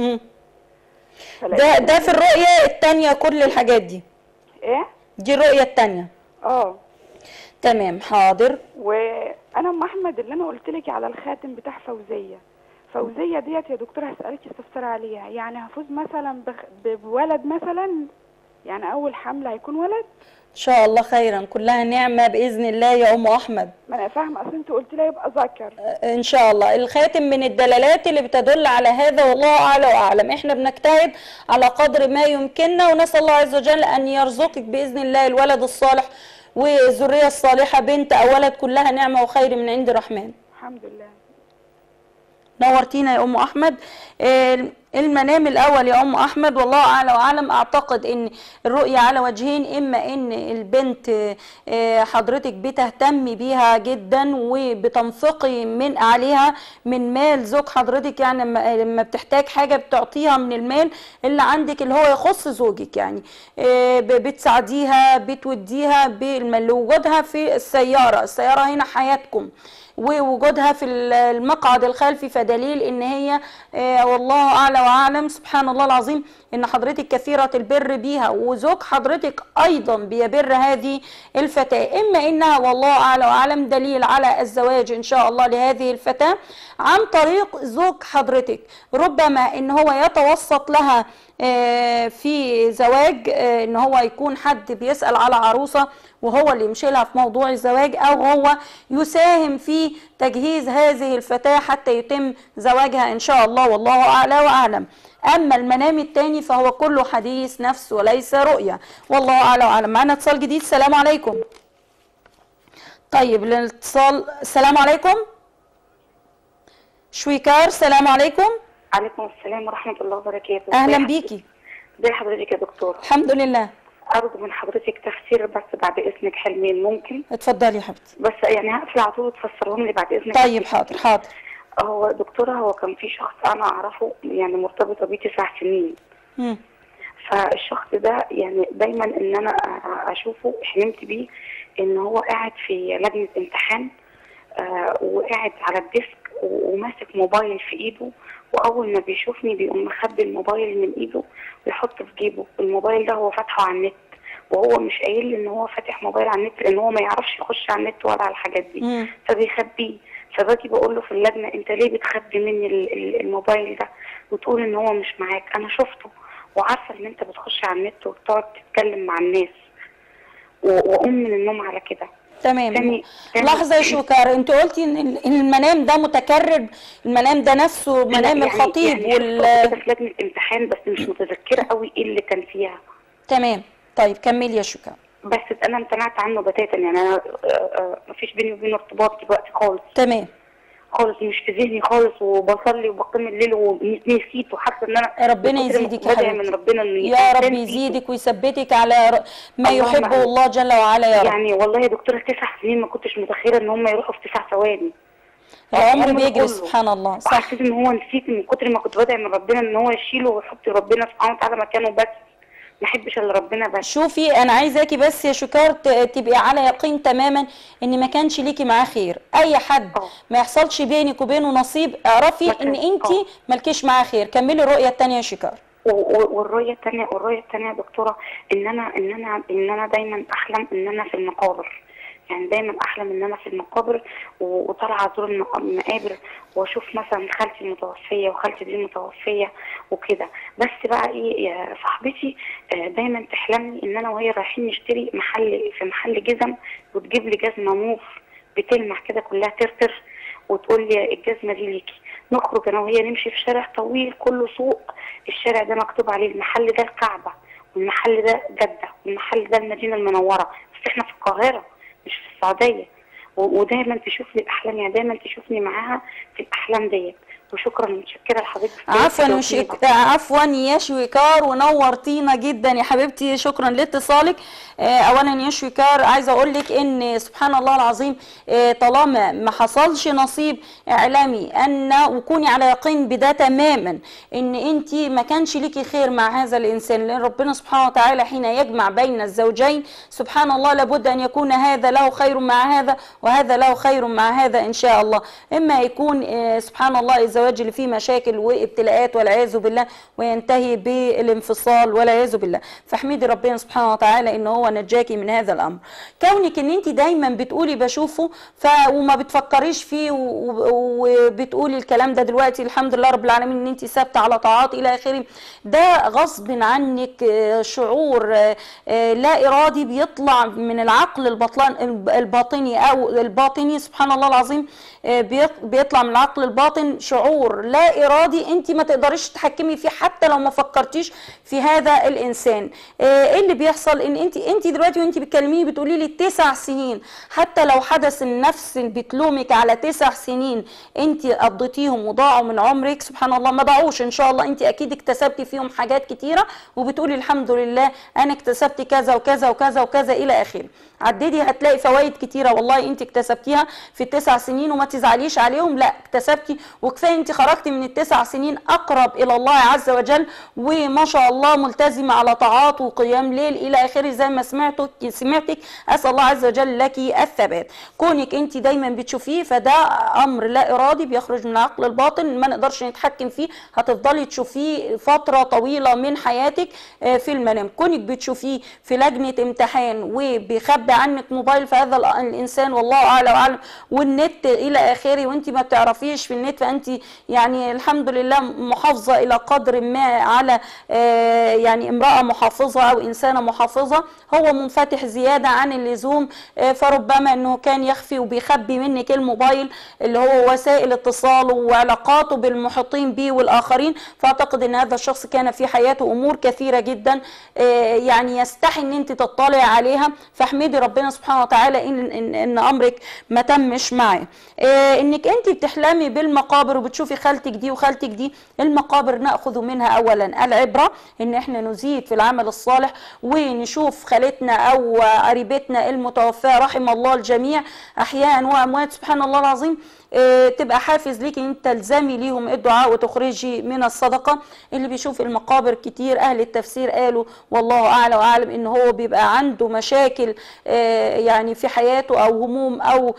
ده في الرؤيه الثانيه كل الحاجات دي؟ ايه دي الرؤيه الثانيه. تمام حاضر. وانا ام احمد اللي انا قلت لك على الخاتم بتاع فوزيه ديت يا دكتوره هسالك استفسار عليها، يعني هفوز مثلا بولد مثلا، يعني اول حمل هيكون ولد ان شاء الله خيرا، كلها نعمه باذن الله يا ام احمد. ما انا فاهمه، اصل انت قلت لي يبقى ذكر. ان شاء الله الخاتم من الدلالات اللي بتدل على هذا، والله اعلى واعلم. احنا بنجتهد على قدر ما يمكننا، ونسال الله عز وجل ان يرزقك باذن الله الولد الصالح والذريه الصالحه، بنت او ولد، كلها نعمه وخير من عند الرحمن. الحمد لله. نورتينا يا ام احمد. المنام الاول يا ام احمد والله اعلى واعلم، اعتقد ان الرؤيه على وجهين، اما ان البنت حضرتك بتهتمي بيها جدا وبتنفقي من عليها من مال زوج حضرتك، يعني لما بتحتاج حاجه بتعطيها من المال اللي عندك اللي هو يخص زوجك، يعني بتساعديها بتوديها بالمال. وجودها في السياره هنا حياتكم، ووجودها في المقعد الخلفي فدليل ان هي والله اعلى واعلم سبحان الله العظيم ان حضرتك كثيره البر بيها، وزوج حضرتك ايضا بيبر هذه الفتاه، اما انها والله اعلى واعلم دليل على الزواج ان شاء الله لهذه الفتاه عن طريق زوج حضرتك، ربما ان هو يتوسط لها في زواج، ان هو يكون حد بيسأل على عروسة وهو اللي يمشي لها في موضوع الزواج، او هو يساهم في تجهيز هذه الفتاة حتى يتم زواجها ان شاء الله، والله اعلى واعلم. اما المنام الثاني فهو كله حديث نفس وليس رؤية، والله اعلى واعلم. معنا اتصال جديد. السلام عليكم. طيب الاتصال. السلام عليكم شويكار. السلام عليكم. عليكم السلام ورحمة الله وبركاته. اهلا بيكي. ازي حضرتك يا دكتور؟ الحمد لله. ارجو من حضرتك تفسير بس بعد اذنك حلمين ممكن؟ اتفضلي يا حبيبتي. بس يعني هقفل على طول وتفسرهم لي بعد اذنك. طيب حاضر. هو دكتوره هو كان في شخص انا اعرفه يعني مرتبطه بيه 9 سنين. فالشخص ده يعني دايما ان انا اشوفه حلمت بيه ان هو قاعد في لجنه امتحان وقاعد على الديسك وماسك موبايل في ايده، واول ما بيشوفني بيقوم مخبي الموبايل من ايده ويحطه في جيبه. الموبايل ده هو فاتحه على النت، وهو مش قايل لي ان هو فاتح موبايل على النت لان هو ما يعرفش يخش على النت ولا على الحاجات دي. فبيخبيه. فباجي بقول له في اللجنه انت ليه بتخبي مني الموبايل ده وتقول ان هو مش معاك؟ انا شفته وعارفه ان انت بتخش على النت وبتقعد تتكلم مع الناس. واقوم من النوم على كده. تمام. لحظه يا شوكار، انت قلتي ان المنام ده متكرر، المنام ده نفسه منام يعني الخطيب يعني في لجنه امتحان بس مش متذكره قوي ايه اللي كان فيها. تمام. طيب كملي يا شوكار. بس انا امتنعت عنه بتاتا، يعني انا مفيش بيني وبينه ارتباط دلوقتي خالص. تمام. خالص مش في ذهني خالص، وبصلي وبقيم الليل ونسيت، وحاسه ان انا ربنا يزيدك يا بدعي حبيبتي، من ربنا انه يا رب يزيدك ويثبتك على ما يحبه الله جل وعلا يا رب. يعني والله يا دكتوره 9 سنين ما كنتش متخيله ان هم يروحوا في 9 ثواني. العمر بيجري سبحان الله. صح. حسيت ان هو نسيت من كتر ما كنت بدعي من ربنا ان هو يشيله ويحط ربنا سبحانه وتعالى مكانه، بس ما احبش الا ربنا بس. شوفي انا عايزاكي بس يا شكار تبقي على يقين تماما ان ما كانش ليكي معاه خير. اي حد ما يحصلش بينك وبينه نصيب اعرفي ان انت مالكيش معاه خير. كملي الرؤيه الثانيه يا شكار. والرؤيه الثانيه يا دكتوره ان انا دايما احلم ان انا في المقابر، يعني دايما احلم ان انا في المقابر وطالعه ازور المقابر واشوف مثلا خالتي المتوفيه وخالتي دي المتوفيه وكده. بس بقى ايه يا صاحبتي، دايما تحلمني ان انا وهي رايحين نشتري في محل جزم، وتجيب لي جزمه موف بتلمع كده كلها ترتر، وتقول لي الجزمه دي ليكي. نخرج انا وهي نمشي في شارع طويل كله سوق، الشارع ده مكتوب عليه المحل ده الكعبه، والمحل ده جده، والمحل ده المدينه المنوره، بس احنا في القاهره مش في السعوديه. ودايما تشوفني الاحلام، يعني دايما تشوفني معاها في الاحلام ديت. وشكرا، متشكره لحضرتك. عفوا يا شويكار، ونورتينا جدا يا حبيبتي. شكرا لاتصالك. اولا يا شويكار عايزه اقول لك ان سبحان الله العظيم، طالما ما حصلش نصيب اعلمي ان وكوني على يقين بده تماما ان انت ما كانش ليكي خير مع هذا الانسان، لان ربنا سبحانه وتعالى حين يجمع بين الزوجين سبحان الله لابد ان يكون هذا له خير مع هذا وهذا له خير مع هذا ان شاء الله. اما يكون سبحان الله الزواج اللي فيه مشاكل وابتلاءات والعياذ بالله وينتهي بالانفصال والعياذ بالله، فاحمدي ربنا سبحانه وتعالى ان هو نجاكي من هذا الامر. كونك ان انت دايما بتقولي بشوفه وما بتفكريش فيه وبتقولي الكلام ده دلوقتي الحمد لله رب العالمين ان انت ثابته على طاعات الى اخره، ده غصب عنك شعور لا ارادي بيطلع من العقل الباطني او الباطني سبحان الله العظيم، بيطلع من العقل الباطن شعور لا ارادي انت ما تقدريش تتحكمي فيه حتى لو ما فكرتيش في هذا الانسان. ايه اللي بيحصل؟ ان انت دلوقتي وانت بتكلميه بتقولي لي 9 سنين، حتى لو حدث النفس اللي بتلومك على 9 سنين انت قضيتيهم وضاعوا من عمرك سبحان الله، ما ضاعوش ان شاء الله، انت اكيد اكتسبتي فيهم حاجات كتيره وبتقولي الحمد لله انا اكتسبت كذا وكذا وكذا وكذا الى اخره. عددي هتلاقي فوائد كتيره والله انت اكتسبتيها في ال9 سنين وما تزعليش عليهم، لا اكتسبتي وكفايه انت خرجتي من ال9 سنين اقرب الى الله عز وجل، وما شاء الله ملتزمه على طاعات وقيام ليل الى اخره زي ما سمعتك. اسال الله عز وجل لك الثبات. كونك انت دايما بتشوفيه فده امر لا ارادي بيخرج من العقل الباطن ما نقدرش نتحكم فيه، هتفضلي تشوفيه فتره طويله من حياتك في المنام. كونك بتشوفيه في لجنه امتحان وبيخبي عنك موبايل فهذا الانسان والله اعلى واعلم، والنت الى اخره وانت ما بتعرفيش في النت، فانت يعني الحمد لله محافظه الى قدر ما على يعني امراه محافظه او انسانه محافظه، هو منفتح زياده عن اللزوم، فربما انه كان يخفي وبيخبي منك الموبايل اللي هو وسائل اتصاله وعلاقاته بالمحيطين به والاخرين، فاعتقد ان هذا الشخص كان في حياته امور كثيره جدا يعني يستحي ان انت تطلعي عليها، فاحمدي ربنا سبحانه وتعالى ان امرك ما تمش معاه. انك انت بتحلمي بالمقابر وبتشوفي خالتك دي وخالتك دي، المقابر ناخذ منها اولا العبره ان احنا نزيد في العمل الصالح ونشوف خالتنا او قريبتنا المتوفاه رحم الله الجميع احياء واموات سبحان الله العظيم، تبقى حافز ليكي ان تلزمي ليهم الدعاء وتخرجي من الصدقه. اللي بيشوف المقابر كتير اهل التفسير قالوا والله اعلى واعلم ان هو بيبقى عنده مشاكل يعني في حياته او هموم او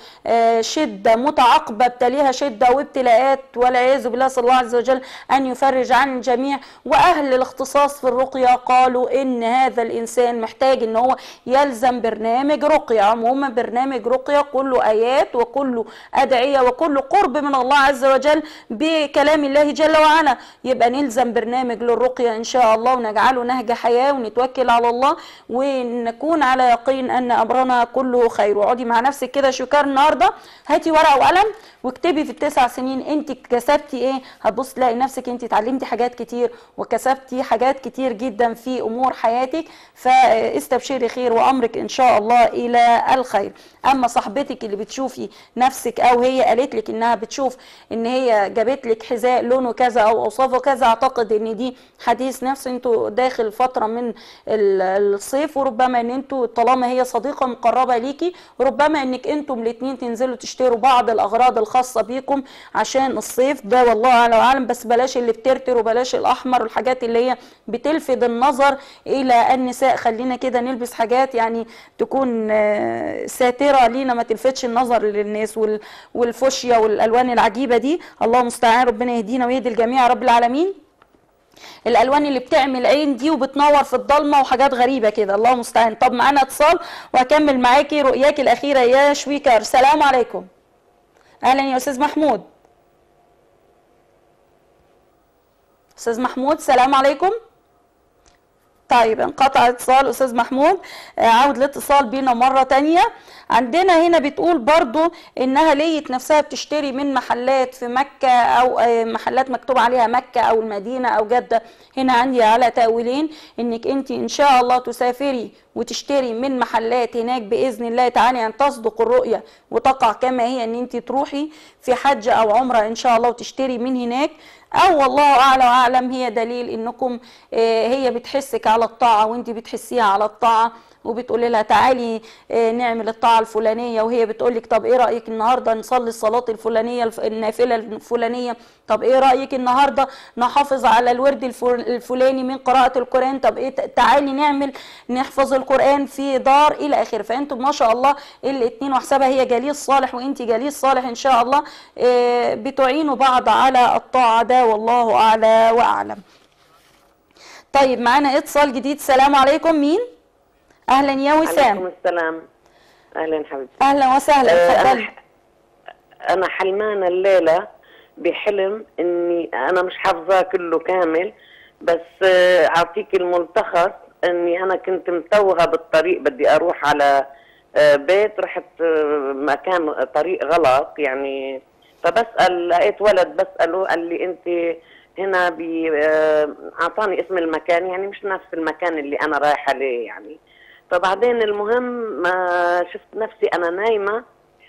شده متعاقبه بتليها شده وابتلاءات والعياذ بالله، صلى الله عز وجل ان يفرج عن الجميع. واهل الاختصاص في الرقيه قالوا ان هذا الانسان محتاج ان هو يلزم برنامج رقيه، عموما برنامج رقيه كله ايات وكله ادعيه وكله كله قرب من الله عز وجل بكلام الله جل وعلا. يبقى نلزم برنامج للرقية إن شاء الله ونجعله نهج حياة ونتوكل على الله ونكون على يقين أن أمرنا كله خير. وقعدي مع نفسك كده شكار النهاردة، هاتي ورقة وقلم واكتبي في ال9 سنين انت كسبتي ايه. هتبص تلاقي نفسك انت اتعلمتي حاجات كتير وكسبتي حاجات كتير جدا في امور حياتك، فاستبشري خير وامرك ان شاء الله الى الخير. اما صاحبتك اللي بتشوفي نفسك او هي قالت لك انها بتشوف ان هي جابت لك حذاء لونه كذا او اوصافه كذا، اعتقد ان دي حديث نفس. انتوا داخل فتره من الصيف، وربما ان انتوا طالما هي صديقه مقربه ليكي ربما انك انتم الاثنين تنزلوا تشتروا بعض الاغراض الخاصه بيكم عشان الصيف ده، والله اعلم. بس بلاش اللي بترتر وبلاش الاحمر والحاجات اللي هي بتلفت النظر الى النساء. خلينا كده نلبس حاجات يعني تكون ساتره لينا، ما تلفتش النظر للناس، والفوشيا والالوان العجيبه دي. الله المستعان، ربنا يهدينا ويهدي الجميع يا رب العالمين. الالوان اللي بتعمل عين دي وبتنور في الضلمه وحاجات غريبه كده، الله المستعان. طب معانا اتصال واكمل معاكي رؤياكي الاخيره يا شويكر. السلام عليكم. اهلا يا استاذ محمود. استاذ محمود السلام عليكم. طيب انقطع اتصال استاذ محمود، عاود الاتصال بينا مره تانية. عندنا هنا بتقول برضو انها لقيت نفسها بتشتري من محلات في مكة او محلات مكتوب عليها مكة او المدينة او جدة. هنا عندي على تأويلين، انك انت ان شاء الله تسافري وتشتري من محلات هناك باذن الله تعالى، يعني تصدق الرؤية وتقع كما هي، ان انت تروحي في حج او عمرة ان شاء الله وتشتري من هناك. او والله اعلى واعلم هي دليل انكم هي بتحسك على الطاعة وانت بتحسيها على الطاعة، وبتقولي لها تعالي نعمل الطاعة الفلانية، وهي بتقولك طب ايه رأيك النهاردة نصلي الصلاة الفلانية النافلة الفلانية، طب ايه رأيك النهاردة نحافظ على الورد الفلاني من قراءة القرآن، طب ايه تعالي نعمل نحفظ القرآن في دار الى اخره. فانتم ما شاء الله الاتنين، وحسابها هي جليس صالح وانت جليس صالح ان شاء الله، بتعينوا بعض على الطاعة ده، والله اعلى واعلم. طيب معانا اتصال جديد. السلام عليكم. مين؟ اهلا يا وسام. عليكم السلام. اهلا حبيبتي. اهلا وسهلا. اتفضلي. انا حلمانه الليله بحلم اني انا مش حافظاه كله كامل، بس اعطيك الملخص. اني انا كنت متوهه بالطريق، بدي اروح على بيت، رحت مكان طريق غلط يعني، فبسال لقيت ولد بساله قال لي انت هنا اعطاني اسم المكان، يعني مش نفس المكان اللي انا رايحه ليه يعني. فبعدين المهم ما شفت نفسي انا نايمه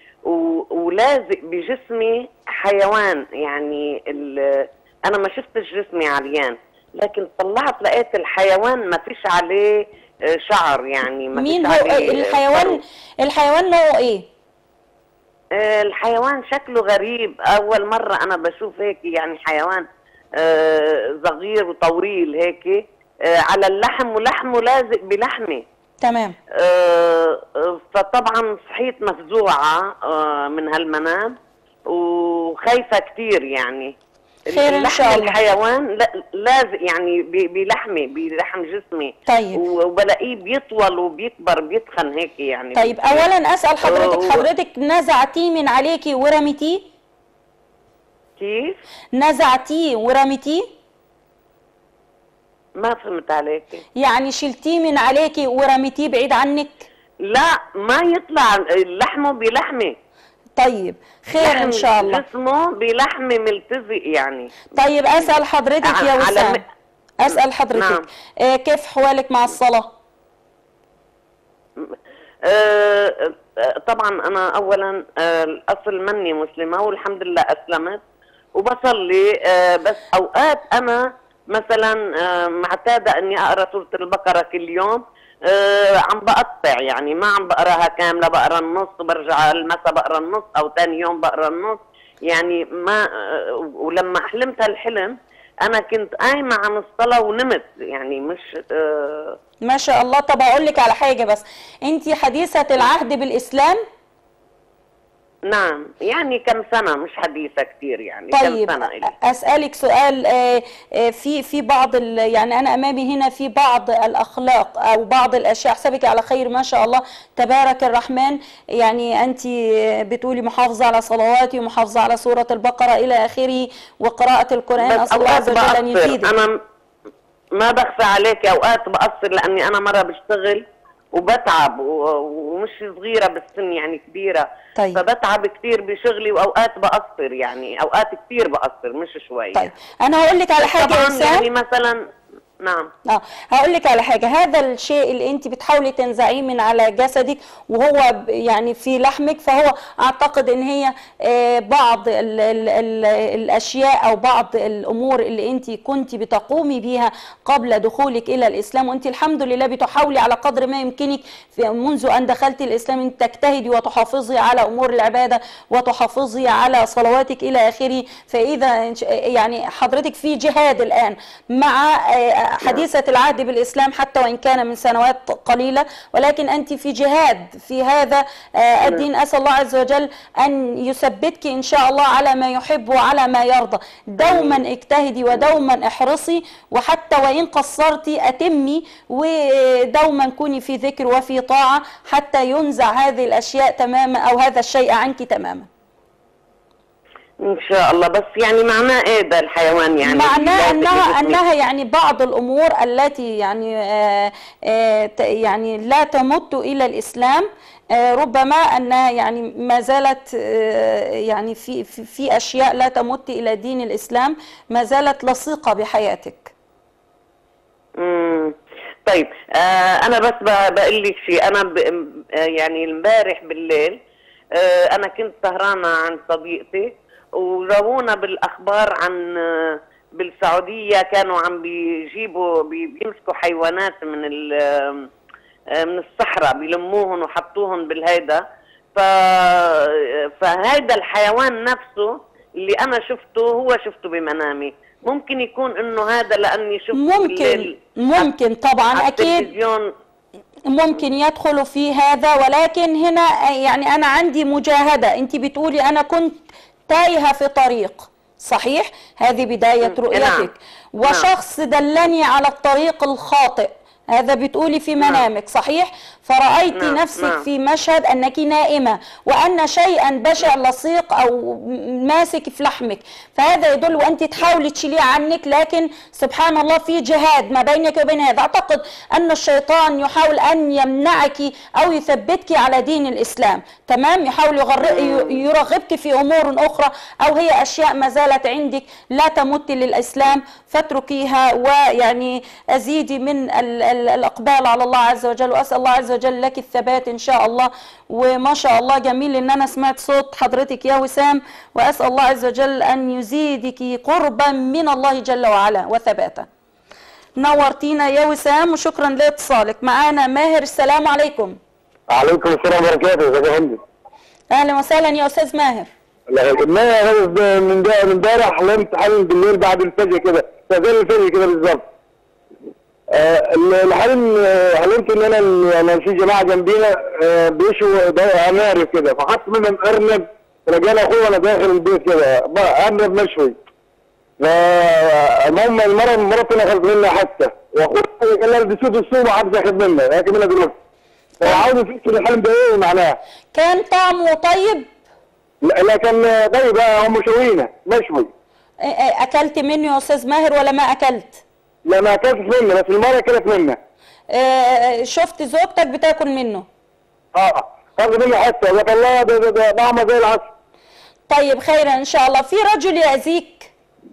ولازق بجسمي حيوان، يعني انا ما شفتش جسمي عريان، لكن طلعت لقيت الحيوان ما فيش عليه شعر، يعني ما مين فيش هو عليه الحيوان؟ الحيوان نوعه ايه؟ الحيوان شكله غريب، اول مره انا بشوف هيك يعني حيوان صغير وطويل هيك على اللحم ولحمه لازق بلحمي. تمام. فطبعا صحيت مفزوعه من هالمنام وخايفه كثير يعني. خير ان شاء الله. الحيوان لازق يعني بلحمي بلحم جسمي. طيب. وبلاقيه بيطول وبيكبر بيتخن هيك يعني. طيب اولا اسال حضرتك نزعتيه من عليكي ورميتيه؟ كيف؟ نزعتيه ورميتيه؟ ما فهمت عليكي. يعني شلتيه من عليكي ورميتيه بعيد عنك؟ لا ما يطلع لحمه بلحمي. طيب خير ان شاء الله. جسمه بلحمي ملتزق يعني. طيب اسال حضرتك يا وسام، اسال حضرتك نعم. كيف احوالك مع الصلاه؟ طبعا انا اولا الاصل مني مسلمه والحمد لله اسلمت وبصلي، بس اوقات انا مثلا معتاده اني اقرا سوره البقره كل يوم، عم بقطع يعني ما عم بقراها كامله، بقرا النص وبرجع المسا بقرا النص او ثاني يوم بقرا النص يعني ما. ولما حلمت هالحلم انا كنت قايمه عن الصلاه ونمت يعني مش ما شاء الله. طب اقول لك على حاجه، بس انت حديثه العهد بالاسلام؟ نعم، يعني كم سنة، مش حديثة كتير يعني. طيب كم سنة إلي. أسألك سؤال. في بعض يعني أنا أمامي هنا في بعض الأخلاق أو بعض الأشياء. حسابك على خير ما شاء الله تبارك الرحمن. يعني أنت بتقولي محافظة على صلواتي ومحافظة على سورة البقرة إلى آخره وقراءة القرآن. أسأل الله عز وجل أن يفيدك. أنا ما بخفى عليك، أوقات بقصر لأني أنا مرة بشتغل وبتعب ومش صغيرة بالسن يعني كبيرة. طيب. فبتعب كثير بشغلي وأوقات بقصر، يعني أوقات كثير بقصر مش شوية. طيب أنا هقول لك على حاجة يا وسام. يعني مثلا نعم. هقول لك على حاجه. هذا الشيء اللي انت بتحاولي تنزعيه من على جسدك وهو يعني في لحمك، فهو اعتقد ان هي بعض الاشياء او بعض الامور اللي انت كنت بتقومي بيها قبل دخولك الى الاسلام، وانت الحمد لله بتحاولي على قدر ما يمكنك منذ ان دخلتي الاسلام ان تجتهدي وتحافظي على امور العباده وتحافظي على صلواتك الى اخره. فاذا يعني حضرتك في جهاد الان مع حديثة العهد بالإسلام حتى وإن كان من سنوات قليلة، ولكن أنت في جهاد في هذا الدين. أسأل الله عز وجل أن يثبتك إن شاء الله على ما يحب وعلى ما يرضى. دوما اجتهدي ودوما احرصي، وحتى وإن قصرتي أتمي، ودوما كوني في ذكر وفي طاعة حتى ينزع هذه الأشياء تماما أو هذا الشيء عنك تماما ان شاء الله. بس يعني معناه ايه ده الحيوان؟ يعني معناه انها يعني بعض الامور التي يعني لا تمت الى الاسلام، ربما انها يعني ما زالت يعني في اشياء لا تمت الى دين الاسلام ما زالت لصيقه بحياتك. طيب انا بس بقول لك شيء. انا يعني امبارح بالليل انا كنت سهرانه عند صديقتي وراونا بالاخبار عن بالسعوديه كانوا عم بيمسكوا حيوانات من الصحراء، بيلموهم وحطوهم بالهيدا. فهيدا الحيوان نفسه اللي انا شفته بمنامي. ممكن يكون انه هذا لاني شفته ممكن طبعا اكيد ممكن يدخلوا في هذا، ولكن هنا يعني انا عندي مجاهده. انت بتقولي انا كنت تايهة في طريق، صحيح؟ هذه بداية رؤيتك. وشخص دلني على الطريق الخاطئ، هذا بتقولي في منامك، صحيح؟ فرأيت نفسك في مشهد أنك نائمة وأن شيئا بشع لصيق أو ماسك في لحمك، فهذا يدل وأنت تحاولي تشيليه عنك، لكن سبحان الله في جهاد ما بينك وبين هذا. أعتقد أن الشيطان يحاول أن يمنعك أو يثبتك على دين الإسلام، تمام؟ يحاول يرغبك في أمور أخرى أو هي أشياء ما زالت عندك لا تمت للإسلام، فاتركيها ويعني أزيدي من الإقبال على الله عز وجل. وأسأل الله عز وجل لك الثبات إن شاء الله. وما شاء الله جميل إن أنا سمعت صوت حضرتك يا وسام، وأسأل الله عز وجل أن يزيدك قربا من الله جل وعلا وثباتا. نورتينا يا وسام وشكرا لاتصالك. معانا ماهر. السلام عليكم. وعليكم السلام وبركاته. ازيك يا فندم؟ أهلا وسهلا يا أستاذ ماهر. من امبارح حلمت حلم بالليل بعد الفجر كده، زي الفجر كده بالظبط. الحلم حلمت ان انا في جماعه جنبينا بيشوا عماري كده، فحط منهم ارنب، رجال اخوه وانا داخل البيت كده ارنب مشوي. فالمهم مرتي اخذت منها حتى، واخوه قال لها دي صوت السوق ما حدش ياخد منها، لكن منها دلوقتي. فعاوز افكر الحلم ده ايه معناه؟ كان طعمه طيب؟ لا كان طيب، هم مشوينه مشوي. اكلت منه يا استاذ ماهر ولا ما اكلت؟ لا ما اكلتش منه، بس المره اكلت منه. شفت زوجتك بتاكل منه؟ خدت منه حتى، وطلعها ده طعمه زي العسل. طيب خير ان شاء الله. في رجل يأذيك؟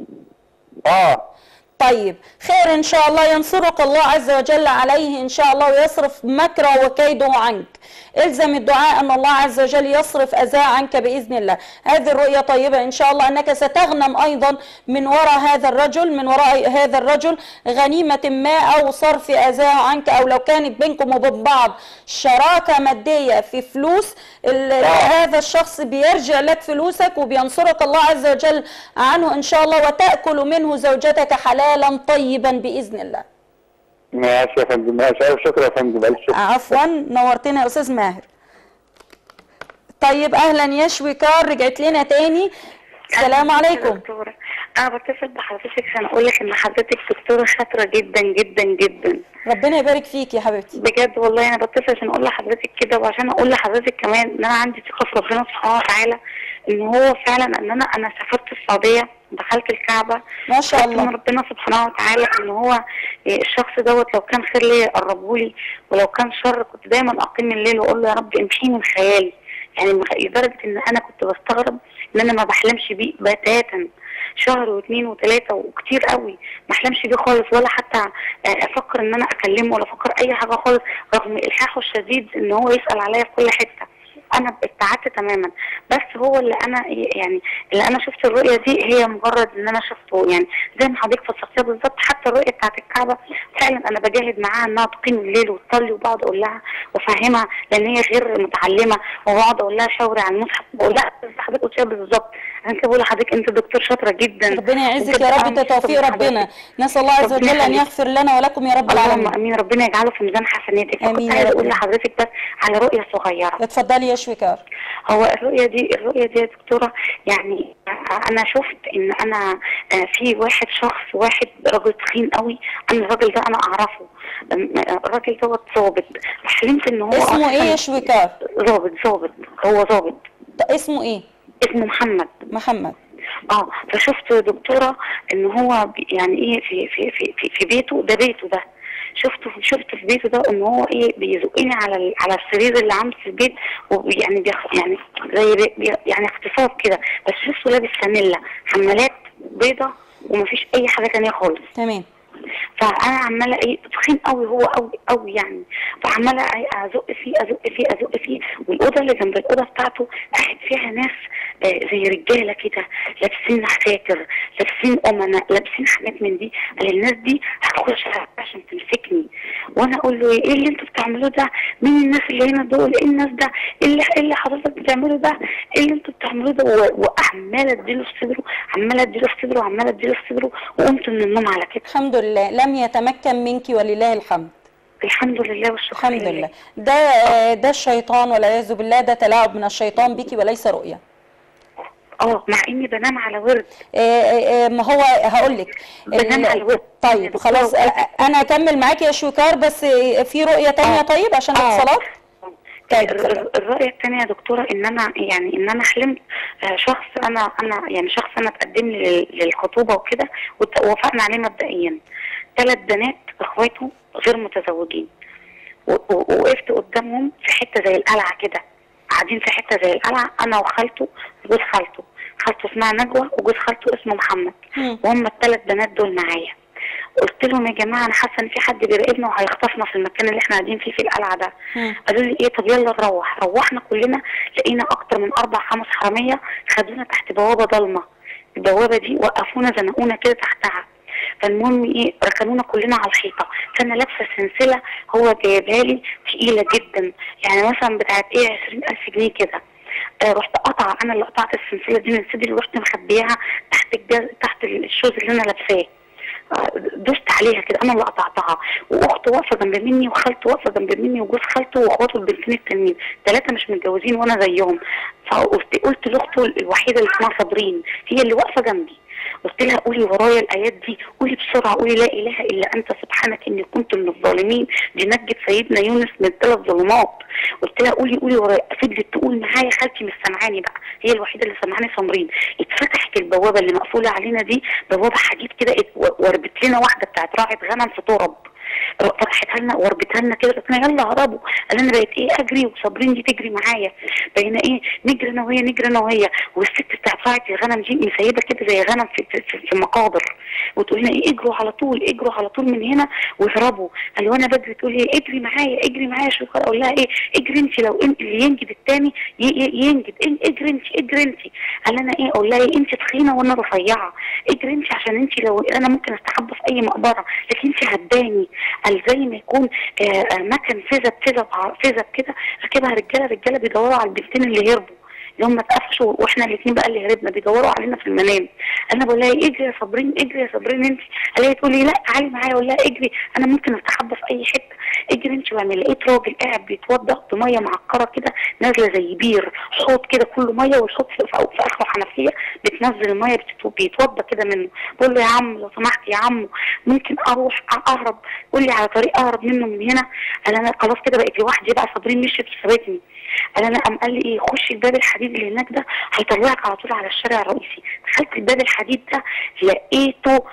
طيب خير ان شاء الله، ينصرك الله عز وجل عليه ان شاء الله ويصرف مكره وكيده عنك. الزم الدعاء ان الله عز وجل يصرف اذاه عنك باذن الله. هذه الرؤيه طيبه ان شاء الله، انك ستغنم ايضا من وراء هذا الرجل غنيمه ما او صرف اذاه عنك، او لو كانت بينكم وبين بعض شراكه ماديه في فلوس، هذا الشخص بيرجع لك فلوسك وبينصرك الله عز وجل عنه ان شاء الله، وتاكل منه زوجتك حلالا طيبا باذن الله. ماشي يا فندم، ماشي. شكرا يا فندم. عفوا، نورتنا يا استاذ ماهر. طيب اهلا يا شويكار، رجعت لنا تاني. السلام عليكم. دكتورة، انا بتصل بحضرتك عشان اقول لك ان حضرتك دكتوره شاطره جدا جدا جدا. ربنا يبارك فيك يا حبيبتي. بجد والله انا بتصل عشان اقول لحضرتك كده، وعشان اقول لحضرتك كمان ان انا عندي ثقه في ربنا سبحانه وتعالى، ان هو فعلا ان انا سافرت السعوديه، دخلت الكعبه ما شاء الله. من ربنا سبحانه وتعالى ان هو الشخص دوت لو كان خير ليا قربه لي، ولو كان شر كنت دايما اقيم الليل واقول له يا رب امحيه من خيالي. يعني لدرجه ان انا كنت بستغرب ان انا ما بحلمش بيه بتاتا، شهر واثنين وثلاثه وكتير قوي ما احلمش بيه خالص، ولا حتى افكر ان انا اكلمه ولا افكر اي حاجه خالص، رغم الحاحه الشديد ان هو يسال عليا في كل حته. انا ابتعدت تماما، بس هو اللي انا يعني اللي انا شفت الرؤيه دي هي مجرد ان انا شفته، يعني زي ما حضرتك فسرتيها بالظبط. حتى الرؤيه بتاعت الكعبه فعلا انا بجاهد معاها انها تقيم الليل وتصلي، وبقعد اقول لها وافهمها لان هي غير متعلمه، وبقعد اقول لها شاوري على المصحف، بقول لها حضرتك قلتيها بالظبط. انا كده بقول لحضرتك انت دكتور شاطره جدا، ربنا يعزك يا رب. ده توفيق ربنا، نسال الله عز وجل ان يغفر لنا ولكم يا رب العالمين. اللهم امين، ربنا يجعله في ميزان حسناتك. امين. كنت عايزه اقول لحضرتك بس على رؤيه صغيره. اتفضلي يا شويكار. هو الرؤيه دي يا دكتوره، يعني انا شفت ان انا في شخص واحد راجل تخين قوي، انا الراجل ده انا اعرفه، الراجل دوت ظابط، حلمت ان هو اسمه ايه يا شويكار؟ ظابط هو ظابط. اسمه ايه؟ اسمه محمد. فشفت دكتوره ان هو يعني ايه في بيته ده، شفت في بيته ده ان هو ايه بيزقني على السرير اللي عنده في البيت، ويعني يعني زي يعني اغتصاب كده، بس شفته لابس فانيلا حمالات بيضه ومفيش اي حاجه تانية خالص. تمام. فانا عماله ايه تخين قوي هو قوي يعني، فعماله ازق فيه، والاوضه اللي جنب الاوضه بتاعته قاعد فيها ناس زي رجاله كده لابسين عساكر، لابسين امنا، لابسين حاجات من دي. قال الناس دي هتخش عشان تمسكني، وانا اقول له ايه اللي انتوا بتعملوه ده؟ مين الناس اللي هنا دول؟ ايه الناس ده؟ ايه اللي حضرتك بتعمله ده؟ ايه اللي انتوا بتعملوه ده؟ وعماله اديله في صدره، وقمت من النوم على كده. الحمد لله لم يتمكن منك ولله الحمد. الحمد لله والشكر الحمد لله. ده الشيطان والعياذ بالله، ده تلاعب من الشيطان بك وليس رؤيا. مع اني بنام على ورد. ما هو هقول لك بنام على ورد. طيب خلاص انا هكمل معاكي يا شويكار، بس في رؤيه تانية طيب عشان الاتصالات. الرؤيه الثانيه يا دكتوره ان انا حلمت شخص انا اتقدم لي للخطوبه وكده، ووافقنا عليه مبدئيا. 3 بنات اخواته غير متزوجين، ووقفت قدامهم في حته زي القلعه كده، قاعدين في حته زي القلعه انا وخالته وجوز خالته اسمها نجوى وجوز خالته اسمه محمد، وهم ال3 بنات دول معايا. قلت لهم يا جماعه انا حاسه ان في حد بيراقبنا وهيخطفنا في المكان اللي احنا قاعدين فيه في القلعه ده. قالوا لي ايه؟ طب يلا نروح. روحنا كلنا، لقينا اكتر من 4-5 حراميه خدونا تحت بوابه ضلمه. البوابه دي وقفونا زنقونا كده تحتها. فالمهم ايه ركنونا كلنا على الحيطه، فانا لابسه سلسله هو جايبها لي تقيله جدا، يعني مثلا بتاعت 20,000 جنيه كده. رحت قطع، انا اللي قطعت السلسله دي من صدري ورحت مخبيها تحت الشوز اللي انا لابساه. دوست عليها كده، انا اللي قطعتها، واخته واقفه جنب مني، وخالته واقفه جنب مني، وجوز خالته واخواته البنتين التانيين، 3 مش متجوزين وانا زيهم. فقلت لاخته الوحيده اللي اسمها صابرين، هي اللي واقفه جنبي، قلت لها قولي ورايا الايات دي، قولي بسرعه، قولي لا اله الا انت سبحانك اني كنت من الظالمين، دي نجت سيدنا يونس من 3 ظلمات. قلت لها قولي ورايا. فضلت تقول معايا، خالتي مش سامعاني بقى، هي الوحيده اللي سامعاني صامرين. اتفتحت البوابه اللي مقفوله علينا دي، بوابه حديد كده، وربت لنا واحده بتاعت راعي غنم في ترب، فتحتها لنا وربتها لنا كده، قلت لها يلا هربوا. قال انا بقيت ايه اجري وصابرين دي تجري معايا، بقينا ايه نجري انا وهي، والست بتاعت راعي الغنم دي مسيبه كده زي غنم في مقابر، وتقول لنا ايه اجروا على طول من هنا واهربوا. قال وانا بجري تقول لي اجري معايا شو اقول لها ايه اجري انت، لو اللي ينجد الثاني ينجد، اجري انت. قال انا ايه اقول لها ايه انت تخينه وانا رفيعه، اجري انت عشان انت لو انا ممكن استخبى في اي مقبره، لكن انت هتباني. قال زي ما يكون مكن فيزا كده ركبها رجاله بيدوروا على البنتين اللي هربوا، اللي هم اتقفشوا، واحنا الاثنين بقى اللي هربنا بيدوروا علينا في المنام. انا بقول لها اجري يا صابرين انت. قال لي تقول لي لا تعالي معايا، اقول لها اجري انا ممكن استخبى في اي حته. اجري انت واعملي. لقيت راجل قاعد بيتوضا بميه معكره كده نازله زي بير، حوض كده كله ميه، والحوض في اخره حنفيه بتنزل الميه بيتوضا كده منه. بقول له يا عم لو سمحت يا عم ممكن اروح اهرب، قول لي على طريق اهرب منه من هنا. قال انا خلاص كده بقيت لوحدي بقى، صابرين مشيت وسابتني. قال لي ايه، خش الباب الحديد اللي هناك ده هيطلعك على طول على الشارع الرئيسي. دخلت الباب الحديد ده لقيته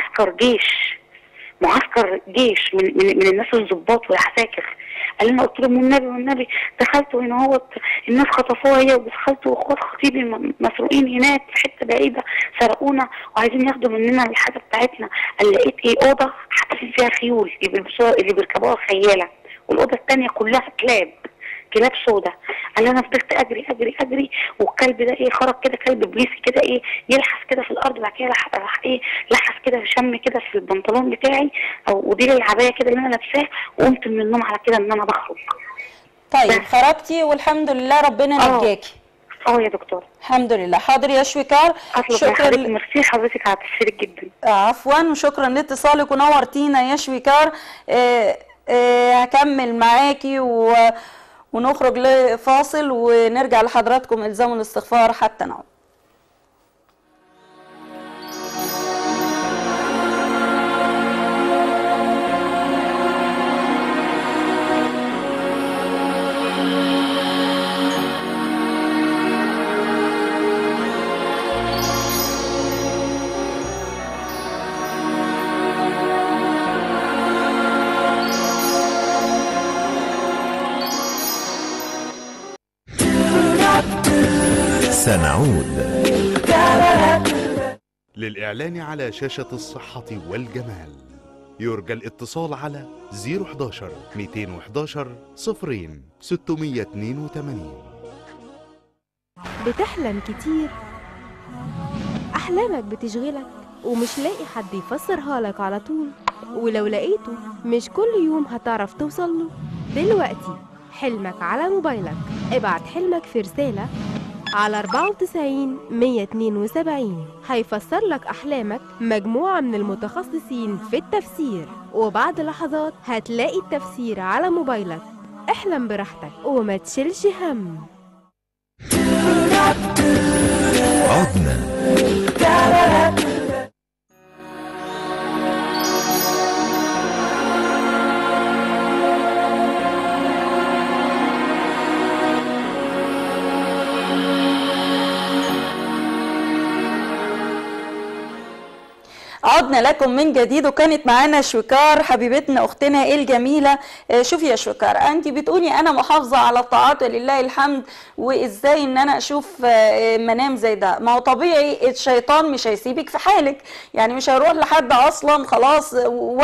معسكر جيش من الناس الضباط والعساكر. قال لنا، قلت لهم والنبي دخلت هنا هو الناس خطفوها هي، ودخلت واخوات خطيبي مسروقين هناك في حته بعيده، سرقونا وعايزين ياخدوا مننا الحاجه بتاعتنا. قال لقيت ايه، اوضه حاطين فيها خيول اللي بيركبوها خياله، والاوضه الثانيه كلها كلاب سودا. قال انا فضلت اجري والكلب ده ايه خرج كده، كلب بوليسي كده ايه يلحس كده في الارض، بعد كده راح ايه لحس كده شم كده في البنطلون بتاعي ودي العبايه كده اللي انا لابساه، وقمت من النوم على كده ان انا بخرج. طيب خرجتي والحمد لله ربنا نجاكي. يا دكتور الحمد لله. حاضر يا شويكار، شكرا. ميرسي حضرتك على تفسيرك جدا. عفوا وشكرا لاتصالك ونورتينا يا شويكار. هكمل معاكي ونخرج لفاصل ونرجع لحضراتكم الزام الاستغفار حتى نعود. سنعود. للإعلان على شاشة الصحة والجمال يرجى الاتصال على 011 211 0 682. بتحلم كتير، أحلامك بتشغلك ومش لاقي حد يفسرها لك على طول، ولو لقيته مش كل يوم هتعرف توصله. دلوقتي حلمك على موبايلك، ابعت حلمك في رسالة على 94 172. هيفسر لك أحلامك مجموعة من المتخصصين في التفسير، وبعد لحظات هتلاقي التفسير على موبايلك. احلم براحتك وما تشيلش هم. عدنا. عدنا لكم من جديد، وكانت معانا شويكار حبيبتنا اختنا الجميله. شوفي يا شويكار، انت بتقولي انا محافظه على الطاعات ولله الحمد، وازاي ان انا اشوف منام زي ده؟ ما هو طبيعي الشيطان مش هيسيبك في حالك، يعني مش هيروح لحد اصلا خلاص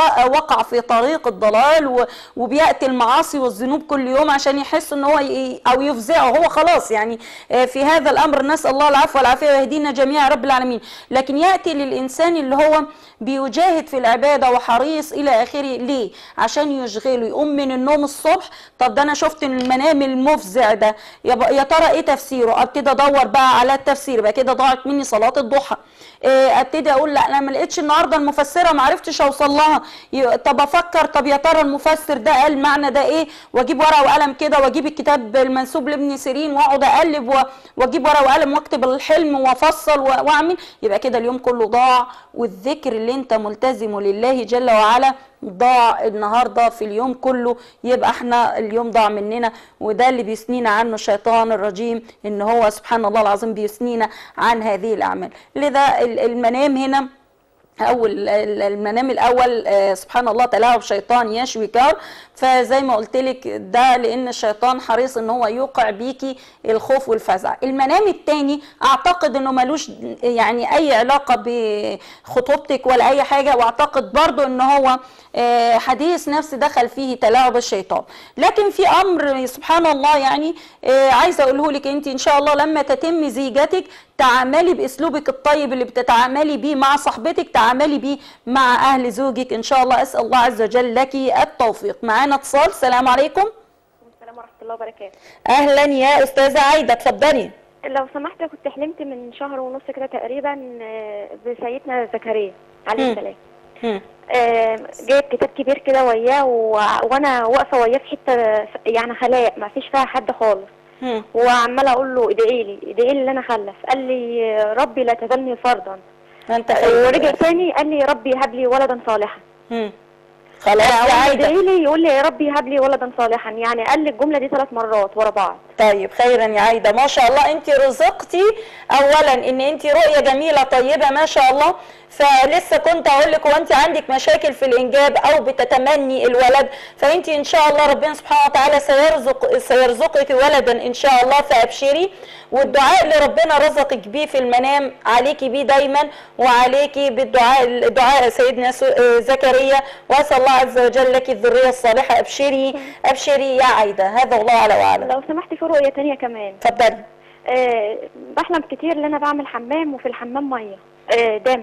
وقع في طريق الضلال وبياتي المعاصي والذنوب كل يوم عشان يحس ان هو او يفزعه هو خلاص. يعني في هذا الامر نسال الله العفو والعافيه ويهدينا جميعا رب العالمين. لكن ياتي للانسان اللي هو بيجاهد في العبادة وحريص إلى آخره، ليه؟ عشان يشغله، يقوم من النوم الصبح، طب ده أنا شفت المنام المفزع ده، يا ترى إيه تفسيره؟ أبتدي أدور بقى على التفسير، بقى كده ضاعت مني صلاة الضحى. أبتدي أقول لا أنا ما لقيتش النهاردة المفسرة، ما عرفتش أوصل لها، طب أفكر طب يا ترى المفسر ده قال معنى ده إيه؟ وأجيب ورقة وقلم كده، وأجيب الكتاب المنسوب لابن سيرين وأقعد أقلب وأجيب ورقة وقلم وأكتب الحلم وأفصل وأعمل، يبقى كده اليوم كله ضاع، والذكر اللي انت ملتزمه لله جل وعلا ضاع النهارده في اليوم كله، يبقى احنا اليوم ضاع مننا. وده اللي بيثنينا عنه الشيطان الرجيم، ان هو سبحان الله العظيم بيثنينا عن هذه الاعمال. لذا المنام هنا او المنام الاول سبحان الله تلاعب شيطان يا شويكار. فزي ما قلت لك ده لان الشيطان حريص ان هو يوقع بيكي الخوف والفزع. المنام الثاني اعتقد انه ملوش يعني اي علاقه بخطوبتك ولا اي حاجه، واعتقد برضو ان هو حديث نفس دخل فيه تلاعب الشيطان. لكن في امر سبحان الله يعني عايزه اقوله لك، انت ان شاء الله لما تتم زيجتك تعاملي باسلوبك الطيب اللي بتتعاملي بيه مع صاحبتك، تعاملي بيه مع اهل زوجك ان شاء الله. اسال الله عز وجل لك التوفيق. معانا اتصال. السلام عليكم. السلام ورحمه الله وبركاته. اهلا يا استاذه عايده، اتفضلي. لو سمحت، كنت حلمت من شهر ونص كده تقريبا بسيدنا زكريا عليه السلام. جايب كتاب كبير كده وياه وانا واقفه وياه في حته يعني خلاء ما فيش فيها حد خالص. وعماله اقول له ادعي لي اللي انا اخلف. قال لي ربي لا تذلني فردا. ورجع تاني قال لي ربي هب لي ولدا صالحا. خلاص يا عايده ادعي لي يقول لي يا ربي هب لي ولدا صالحا، يعني قال لي الجمله دي 3 مرات ورا بعض. طيب خيرا يا عايده، ما شاء الله انت رزقتي اولا ان انت رؤيه جميله طيبه ما شاء الله. فلسه كنت اقول لك وانت عندك مشاكل في الانجاب او بتتمني الولد، فانت ان شاء الله ربنا سبحانه وتعالى سيرزقك ولدا ان شاء الله، فابشري. والدعاء اللي ربنا رزقك بيه في المنام عليكي بيه دايما، وعليكي بالدعاء سيدنا زكريا، واسال الله عز وجل لك الذريه الصالحه. ابشري ابشري يا عايده، هذا والله اعلى واعلم. لو سمحتي في رؤيه ثانيه كمان. اتفضلي. بحلم كتير ان انا بعمل حمام وفي الحمام ميه دم.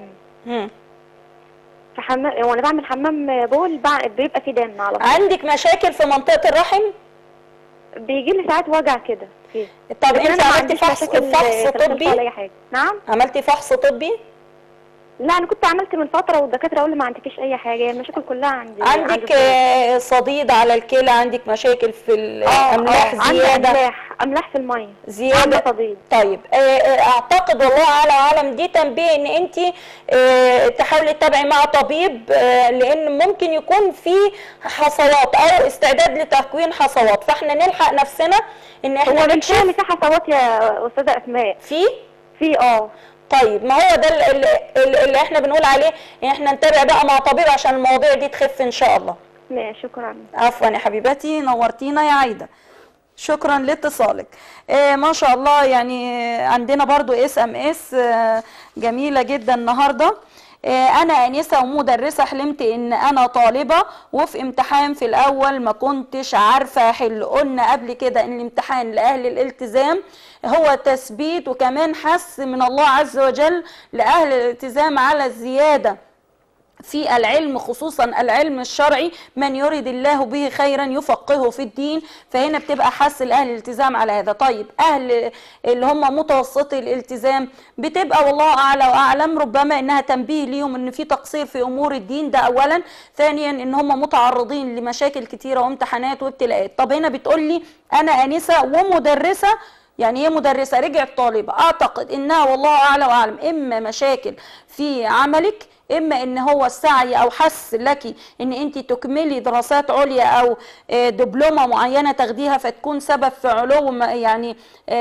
في حمام وانا بعمل حمام بول بيبقى فيه دم على طول. عندك مشاكل في منطقه الرحم؟ بيجي لي ساعات وجع كده فيه. طب انت عملتي فحص طبي؟ نعم. عملتي فحص طبي؟ لا انا كنت عملت من فتره والدكاتره قالوا لي ما عندكيش اي حاجه، المشاكل كلها عندي. عندك صديد على الكلى، عندك مشاكل في الاملاح زياده؟ عندي املاح في الميه زياده. صديد. طيب اعتقد والله اعلى اعلم دي تنبيه ان انت تحاولي تتابعي مع طبيب، لان ممكن يكون في حصوات او استعداد لتكوين حصوات، فاحنا نلحق نفسنا ان احنا هو بالفعل في حصوات يا استاذه اسماء. في طيب ما هو ده اللي احنا بنقول عليه ان احنا نتابع بقى مع طبيب عشان المواضيع دي تخف ان شاء الله. ماشي شكرا. عفوا يا حبيبتي، نورتينا يا عايده، شكرا لاتصالك. ما شاء الله يعني عندنا برضو SMS جميله جدا النهارده. أنا أنسة ومدرسة، حلمت إن أنا طالبة وفي امتحان في الأول ما كنتش عارفة أحل. قلنا قبل كده إن الامتحان لأهل الالتزام هو تثبيت وكمان حث من الله عز وجل لأهل الالتزام على الزيادة في العلم، خصوصا العلم الشرعي. من يريد الله به خيرا يفقهه في الدين، فهنا بتبقى حث الاهل الالتزام على هذا. طيب اهل اللي هم متوسطي الالتزام بتبقى والله اعلى واعلم ربما انها تنبيه ليهم ان في تقصير في امور الدين، ده اولا. ثانيا ان هم متعرضين لمشاكل كتيره وامتحانات وابتلاءات. طب هنا بتقول لي انا انسه ومدرسه، يعني هي مدرسه رجعت طالبه، اعتقد انها والله اعلى واعلم اما مشاكل في عملك، اما ان هو السعي او حث لك ان انت تكملي دراسات عليا او دبلومه معينه تاخديها فتكون سبب في علو، يعني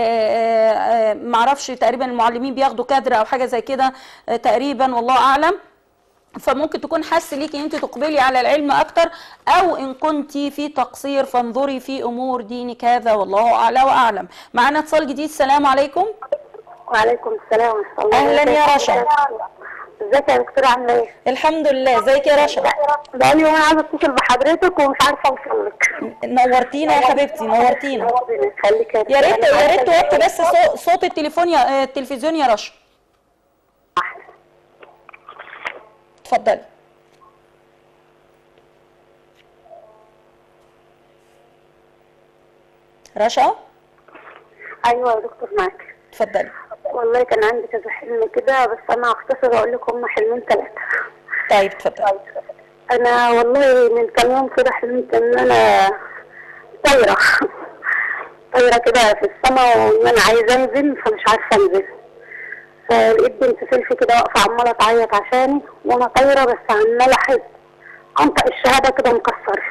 معرفش تقريبا المعلمين بياخدوا كادر او حاجه زي كده تقريبا والله اعلم. فممكن تكون حث ليكي ان انت تقبلي على العلم اكتر، او ان كنت في تقصير فانظري في امور دينك، هذا والله اعلى واعلم. معانا اتصال جديد. السلام عليكم. وعليكم السلام ورحمه الله. اهلا يا رشا. ازيك يا دكتوره، عامله ايه؟ الحمد لله. ازيك يا رشا؟ بقالي يوم عايزه اتصل بحضرتك ومش عارفه اوصل لك. نورتينا يا حبيبتي، نورتينا. ربنا يخليك يا ريت توطي بس صوت التلفزيون يا رشا. اتفضلي. رشا؟ ايوه يا دكتور معاك. اتفضلي. والله كان عندي كذا حلم كده، بس انا هختصر اقول لك هم حلمين 3. طيب اتفضلي. انا والله من كام يوم كده حلمت ان انا طايره طايره كده في السماء، وان انا عايزه انزل فمش عارفه انزل. فلقيت بنت سيلفي كده واقفه عماله تعيط عشاني وانا طايره، بس عماله احس انطق الشهاده كده مكسر.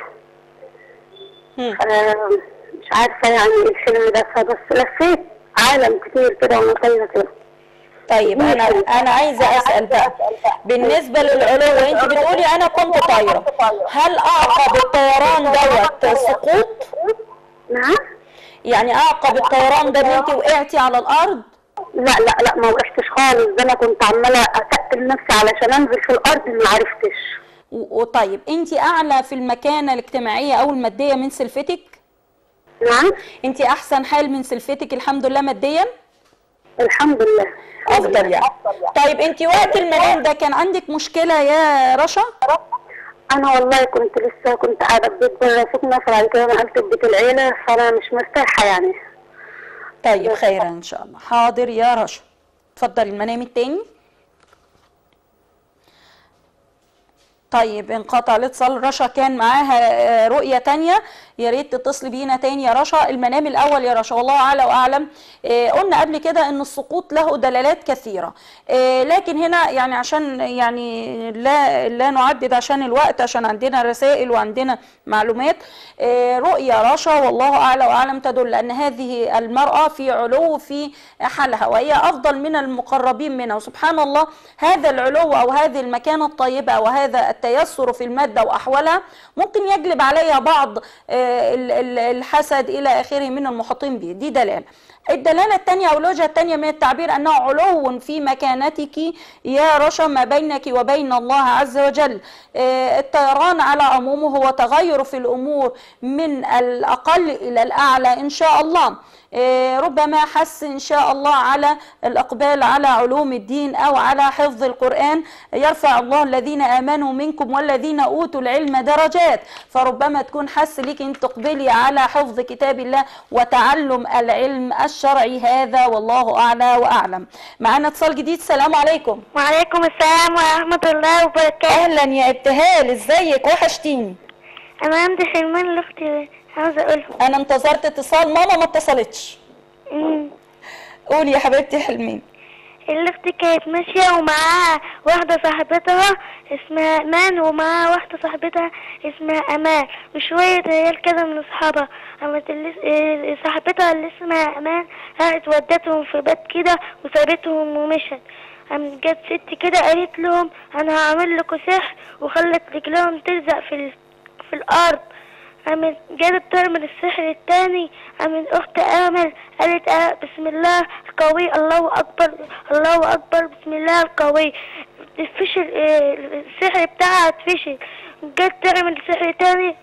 مش عارفه يعني ايه الحلم ده، فبس لفيت عالم كتير كده وانا طايره كده. طيب انا عايزه اسال بقى بالنسبه للعلو، انت بتقولي انا كنت طايره، هل اعقب الطيران دوت سقوط؟ نعم. يعني اعقب الطيران ده ان انت وقعتي على الارض؟ لا ما وقعتش خالص، ده انا كنت عماله اتقل نفسي علشان انزل في الارض ما عرفتش. وطيب انت اعلى في المكانه الاجتماعيه او الماديه من سلفتك؟ نعم. انت احسن حال من سلفتك الحمد لله ماديا؟ الحمد لله. افضل يعني. طيب انت وقت المنام ده كان عندك مشكله يا رشا؟ انا والله كنت قاعده في بيت بره سكنه، فبعد كده نقلت في بيت العيله، فانا مش مرتاحه يعني. طيب خيرا ان شاء الله. حاضر يا رشا. اتفضلي المنام التاني. طيب انقطع الاتصال. رشا كان معاها رؤية تانية، يا ريت تتصلي بينا تاني يا رشا. المنام الأول يا رشا والله أعلى وأعلم. قلنا قبل كده إن السقوط له دلالات كثيرة، لكن هنا يعني عشان يعني لا نعدد عشان الوقت، عشان عندنا رسائل وعندنا معلومات. رؤية رشا والله أعلى وأعلم تدل أن هذه المرأة في علو في حالها، وهي أفضل من المقربين منها. وسبحان الله هذا العلو أو هذه المكانة الطيبة وهذا التيسر في المادة وأحوالها ممكن يجلب عليها بعض الحسد إلى آخره من المحيطين به. دي دلالة. الدلالة الثانية أو الوجهة الثانية من التعبير أنه علو في مكانتك يا رشا ما بينك وبين الله عز وجل. الطيران على عمومه هو تغير في الأمور من الأقل إلى الأعلى إن شاء الله. ربما حس إن شاء الله على الإقبال على علوم الدين أو على حفظ القرآن. يرفع الله الذين آمنوا منكم والذين أوتوا العلم درجات، فربما تكون حس لك أن تقبلي على حفظ كتاب الله وتعلم العلم الشرعي. هذا والله أعلى وأعلم. معنا اتصال جديد. السلام عليكم. وعليكم السلام ورحمة الله وبركاته. أهلا يا ابتهال، ازيك؟ وحشتيني. أنا عندي حلمين لأختي عاوزة أقولهم. أنا انتظرت اتصال ماما ما اتصلتش. قولي يا حبيبتي حلمين. اللي اختي كانت ماشية ومعاها واحدة صاحبتها اسمها امان، ومعاها واحدة صاحبتها اسمها امان، وشوية عيال كده من اصحابها. قامت صاحبتها اللي اسمها امان قامت ودتهم في بيت كده وسابتهم ومشت. قامت جت ست كده قالت لهم انا هعمل لكم سحر، وخلت رجلهم تلزق في الارض. قامت جابت تعمل السحر التاني. قامت اخت امل قالت بسم الله القوي الله اكبر الله اكبر بسم الله القوي. الفشل السحر بتاعها اتفشل. جت تعمل سحر تاني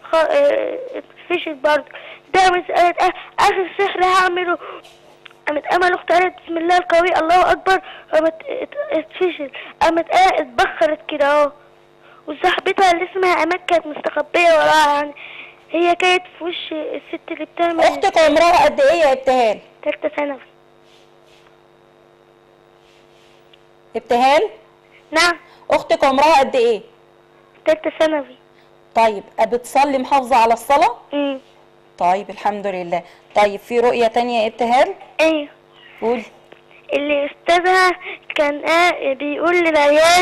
فشل برضه. قامت قالت اخر سحر هعمله. قامت امل اخت قالت بسم الله القوي الله اكبر. قامت اتفشل. قامت اتبخرت كده اهو. وصاحبتها اللي اسمها امان كانت مستخبيه وراها، يعني هي كانت في وش الست اللي بتعمل. اختك عمرها قد ايه يا ابتهال؟ تالتة ثانوي. ابتهال؟ نعم. اختك عمرها قد ايه؟ تالتة ثانوي. طيب بتصلي محافظة على الصلاة؟ طيب الحمد لله. طيب في رؤية تانية يا ابتهال؟ ايوه. قولي. اللي استاذها كان بيقول للعيال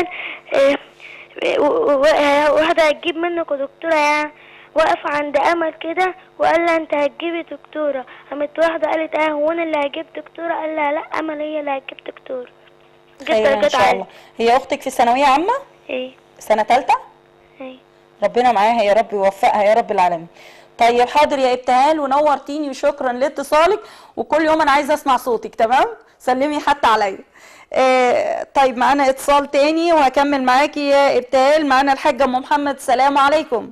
واحدة هتجيب منك دكتورة، يعني وقف عند امل كده وقال لها انت هتجيبي دكتوره. قامت واحده قالت هو انا اللي هجيب دكتوره؟ قال لها لا امل هي اللي هتجيب دكتوره. خير ان شاء الله. هي اختك في ثانويه عامه؟ ايه. سنه ثالثه؟ ايه. ربنا معاها يا رب يوفقها يا رب العالمين. طيب حاضر يا ابتهال ونورتيني وشكرا لاتصالك، وكل يوم انا عايزه اسمع صوتك. تمام؟ سلمي حتى عليا. طيب معانا اتصال تاني وهكمل معاكي يا ابتهال. معانا الحاجه ام محمد. السلام عليكم.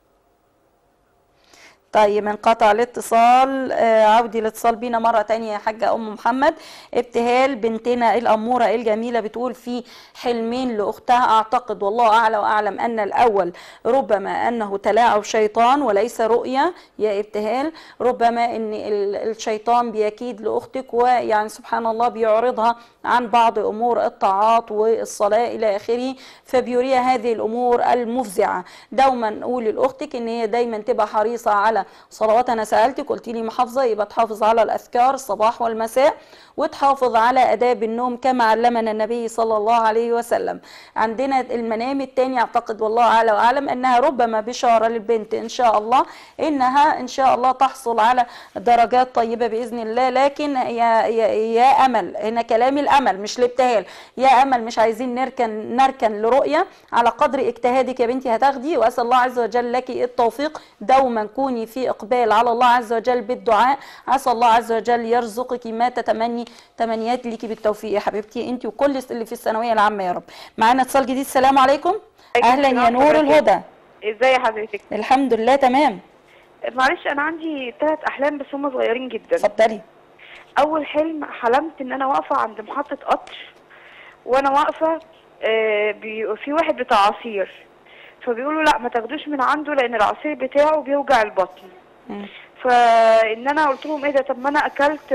طيب انقطع الاتصال. عودي الاتصال بينا مرة تانية يا حاجة أم محمد. ابتهال بنتنا الأمورة الجميلة بتقول في حلمين لأختها، أعتقد والله أعلى وأعلم أن الأول ربما أنه تلاعب شيطان وليس رؤية يا ابتهال. ربما أن الشيطان بيكيد لأختك ويعني سبحان الله بيعرضها عن بعض أمور الطاعات والصلاة إلى آخره، فبيريها هذه الأمور المفزعة. دوما نقول لأختك أن هي دايما تبقى حريصة على صلوات. انا سالتك قلت لي محافظه، يبقى تحافظ على الاذكار الصباح والمساء وتحافظ على اداب النوم كما علمنا النبي صلى الله عليه وسلم. عندنا المنام الثاني اعتقد والله اعلى واعلم انها ربما بشاره للبنت ان شاء الله انها ان شاء الله تحصل على درجات طيبه باذن الله. لكن يا امل، هنا كلامي الامل مش الابتهال. يا امل مش عايزين نركن لرؤيه، على قدر اجتهادك يا بنتي هتاخدي، واسال الله عز وجل لك التوفيق. دوما كوني في اقبال على الله عز وجل بالدعاء، عسى الله عز وجل يرزقك ما تتمني. تمنيات ليكي بالتوفيق يا حبيبتي انت وكل اللي في الثانويه العامه يا رب. معانا اتصال جديد. السلام عليكم. اهلا يا نور الهدى. ازاي حضرتك؟ الحمد لله تمام. معلش انا عندي 3 احلام بس هم صغيرين جدا. اتفضلي. اول حلم حلمت ان انا واقفه عند محطه قطر، وانا واقفه في واحد بتاع عصير، فبيقولوا لا ما تاخدوش من عنده لان العصير بتاعه بيوجع البطن. فان انا قلت لهم ايه ده، طب ما انا اكلت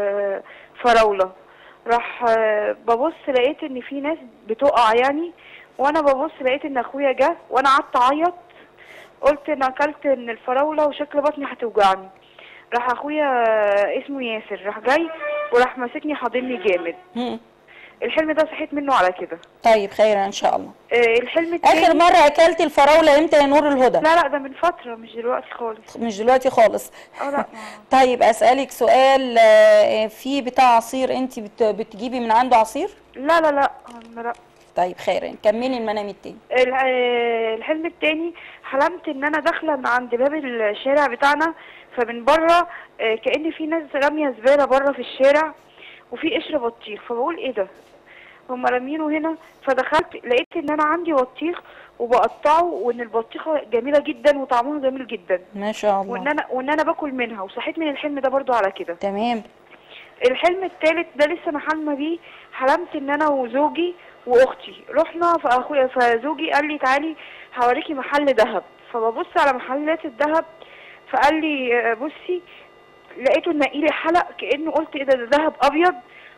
فراوله. راح ببص لقيت ان في ناس بتقع يعني، وانا ببص لقيت ان اخويا جه وانا قعدت اعيط، قلت انا اكلت من الفراوله وشكل بطني هتوجعني. راح اخويا اسمه ياسر راح جاي وراح ماسكني حاضني جامد. الحلم ده صحيت منه على كده. طيب خير ان شاء الله. الحلم التاني، اخر مره اكلتي الفراوله امتى يا نور الهدى؟ لا ده من فتره، مش دلوقتي خالص. مش دلوقتي خالص. لا. طيب اسالك سؤال، في بتاع عصير انت بتجيبي من عنده عصير؟ لا. طيب خير، كملي المنام التاني. الحلم التاني حلمت ان انا داخله من عند باب الشارع بتاعنا، فمن بره كأن في ناس راميه زباله بره في الشارع وفي قشر بطيخ، فبقول ايه ده؟ هم رامينه هنا. فدخلت لقيت ان انا عندي بطيخ وبقطعه، وان البطيخه جميله جدا وطعمها جميل جدا ما شاء الله، وان انا باكل منها. وصحيت من الحلم ده برضو على كده. تمام. الحلم الثالث ده لسه انا حالمه بيه، حلمت ان انا وزوجي واختي رحنا، فزوجي قال لي تعالي هوريكي محل ذهب. فببص على محلات الذهب، فقال لي بصي، لقيته نقيلي حلق كانه، قلت ايه ده ذهب ابيض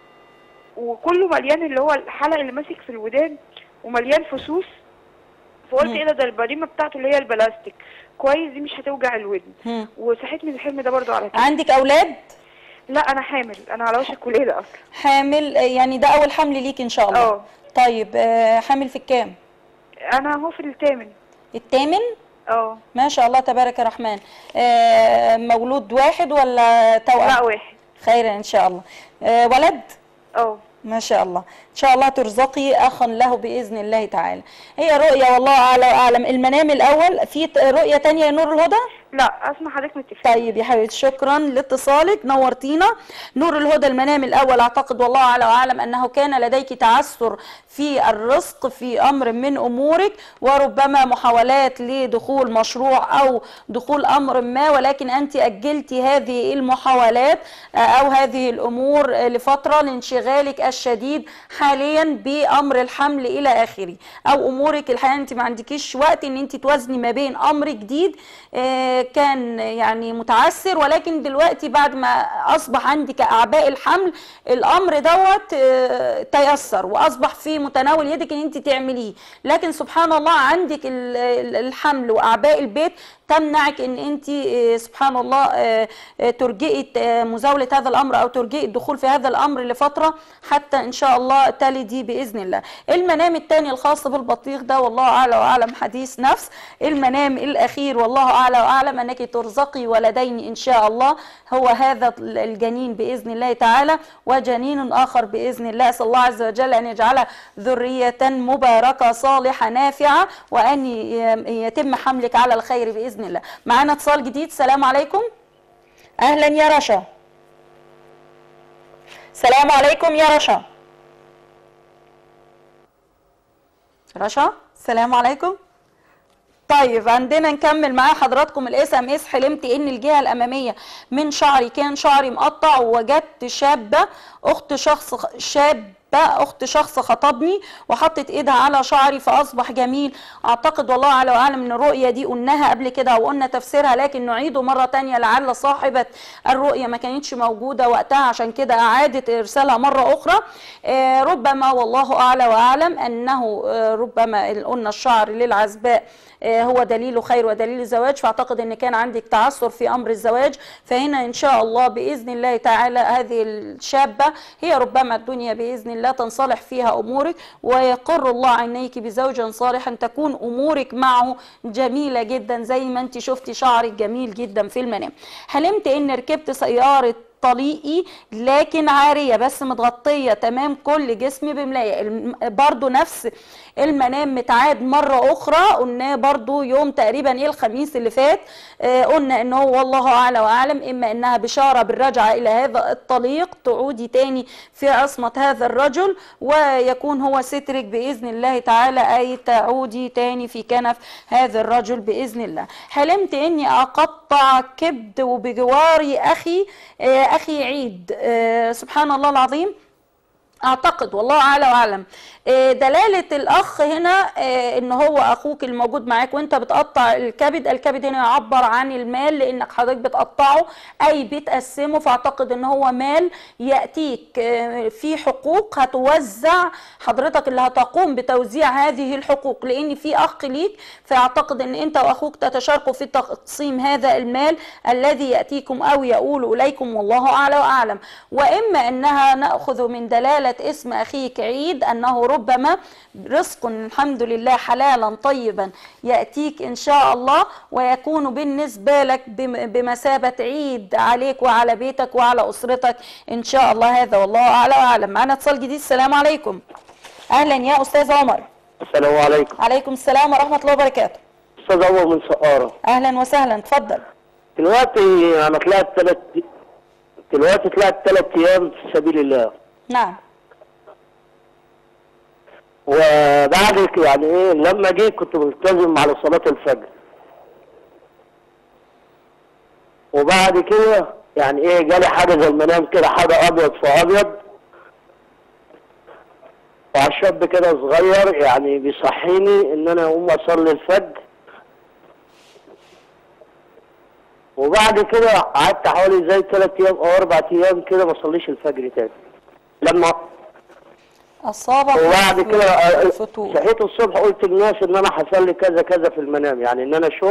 وكله مليان، اللي هو الحلق اللي ماسك في الودان ومليان فصوص. فقلت ايه ده البريمه بتاعته اللي هي البلاستيك، كويس دي مش هتوجع الودن. وصحيت من الحلم ده برضو على كده. عندك اولاد؟ لا انا حامل، انا على وشك ولاده اصلا. حامل يعني ده اول حمل ليك ان شاء الله؟ طيب حامل في الكام؟ انا اهو في الثامن. الثامن؟ ما شاء الله تبارك الرحمن. مولود واحد ولا توأم؟ لا واحد. خير ان شاء الله. ولد؟ ما شاء الله، ان شاء الله ترزقي اخا له باذن الله تعالى. هي رؤيه والله اعلم. المنام الاول، في رؤيه ثانيه يا نور الهدى؟ لا اسمع حضرتك متفقين. طيب يا حبيبتي، شكرا لاتصالك، نورتينا. نور الهدى المنام الاول، اعتقد والله اعلم انه كان لديك تعثر في الرزق في امر من امورك، وربما محاولات لدخول مشروع او دخول امر ما، ولكن انت اجلتي هذه المحاولات او هذه الامور لفتره لانشغالك الشديد حاليا بامر الحمل الى اخره، او امورك الحقيقه انت ما عندكيش وقت ان انت توازني ما بين امر جديد كان يعني متعثر، ولكن دلوقتي بعد ما اصبح عندك اعباء الحمل الامر دوت تيسر واصبح في متناول يدك ان انت تعمليه. لكن سبحان الله عندك الحمل واعباء البيت تمنعك ان انت سبحان الله ترجئي مزاوله هذا الامر او ترجئي الدخول في هذا الامر لفتره حتى ان شاء الله تلدي باذن الله. المنام الثاني الخاص بالبطيخ ده والله اعلى واعلم حديث نفس. المنام الاخير والله اعلى واعلم انك ترزقي ولدين ان شاء الله، هو هذا الجنين باذن الله تعالى وجنين اخر باذن الله. اسال الله عز وجل ان يجعلها ذريه مباركه صالحه نافعه، وان يتم حملك على الخير باذن الله. معانا اتصال جديد. السلام عليكم. اهلا يا رشا. السلام عليكم يا رشا. رشا السلام عليكم. طيب عندنا نكمل مع حضراتكم الاس ام اس. حلمت ان الجهه الاماميه من شعري كان شعري مقطع، ووجدت اخت شخص خطبني وحطت ايدها على شعري فاصبح جميل. اعتقد والله اعلى واعلم ان الرؤيه دي قلناها قبل كده وقلنا تفسيرها، لكن نعيده مره ثانيه لعل صاحبه الرؤيه ما كانتش موجوده وقتها، عشان كده اعادت ارسالها مره اخرى. ربما والله اعلى واعلم انه ربما قلنا الشعر للعزباء هو دليل خير ودليل زواج، فاعتقد ان كان عندك تعثر في امر الزواج. فهنا ان شاء الله باذن الله تعالى هذه الشابه هي ربما الدنيا باذن الله تنصلح فيها امورك، ويقر الله عينيك بزوج صالح تكون امورك معه جميله جدا زي ما انت شفتي شعرك جميل جدا في المنام. حلمت ان ركبت سياره طليقي لكن عاريه بس متغطيه تمام كل جسمي بملايه. برضو نفس المنام متعاد مره اخرى، قلنا برضو يوم تقريبا الخميس اللي فات. قلنا انه والله اعلى واعلم اما انها بشاره بالرجعه الى هذا الطليق، تعودي تاني في عصمه هذا الرجل ويكون هو سترك باذن الله تعالى، اي تعودي تاني في كنف هذا الرجل باذن الله. حلمت اني اقطع كبد وبجواري اخي عيد. سبحان الله العظيم. اعتقد والله اعلى واعلم. دلاله الاخ هنا ان هو اخوك الموجود معاك وانت بتقطع الكبد، الكبد هنا يعبر عن المال لانك حضرتك بتقطعه اي بتقسمه، فاعتقد ان هو مال ياتيك في حقوق هتوزع، حضرتك اللي هتقوم بتوزيع هذه الحقوق لان في اخ ليك، فاعتقد ان انت واخوك تتشاركوا في تقسيم هذا المال الذي ياتيكم او يؤول اليكم، والله اعلى واعلم. واما انها ناخذ من دلاله اسم اخيك عيد انه ربما رزق الحمد لله حلالا طيبا ياتيك ان شاء الله ويكون بالنسبه لك بمثابه عيد عليك وعلى بيتك وعلى اسرتك ان شاء الله، هذا والله اعلى واعلم. معنا اتصال جديد. السلام عليكم. اهلا يا استاذ عمر. السلام عليكم. عليكم السلام ورحمه الله وبركاته. استاذ عمر من سقاره. اهلا وسهلا، اتفضل. دلوقتي انا طلعت 3 ايام في سبيل الله. نعم. وبعد يعني ايه لما جيت كنت ملتزم على صلاة الفجر. وبعد كده يعني ايه جالي حاجة زي المنام كده، حاجة ابيض في ابيض، وشاب كده صغير يعني بيصحيني ان انا اقوم اصلي الفجر. وبعد كده قعدت حوالي زي 3 ايام او 4 ايام كده ما اصليش الفجر تاني. لما أصابك وبعد كده صحيت الصبح قلت للناس ان انا حصل لي كذا كذا في المنام، يعني ان انا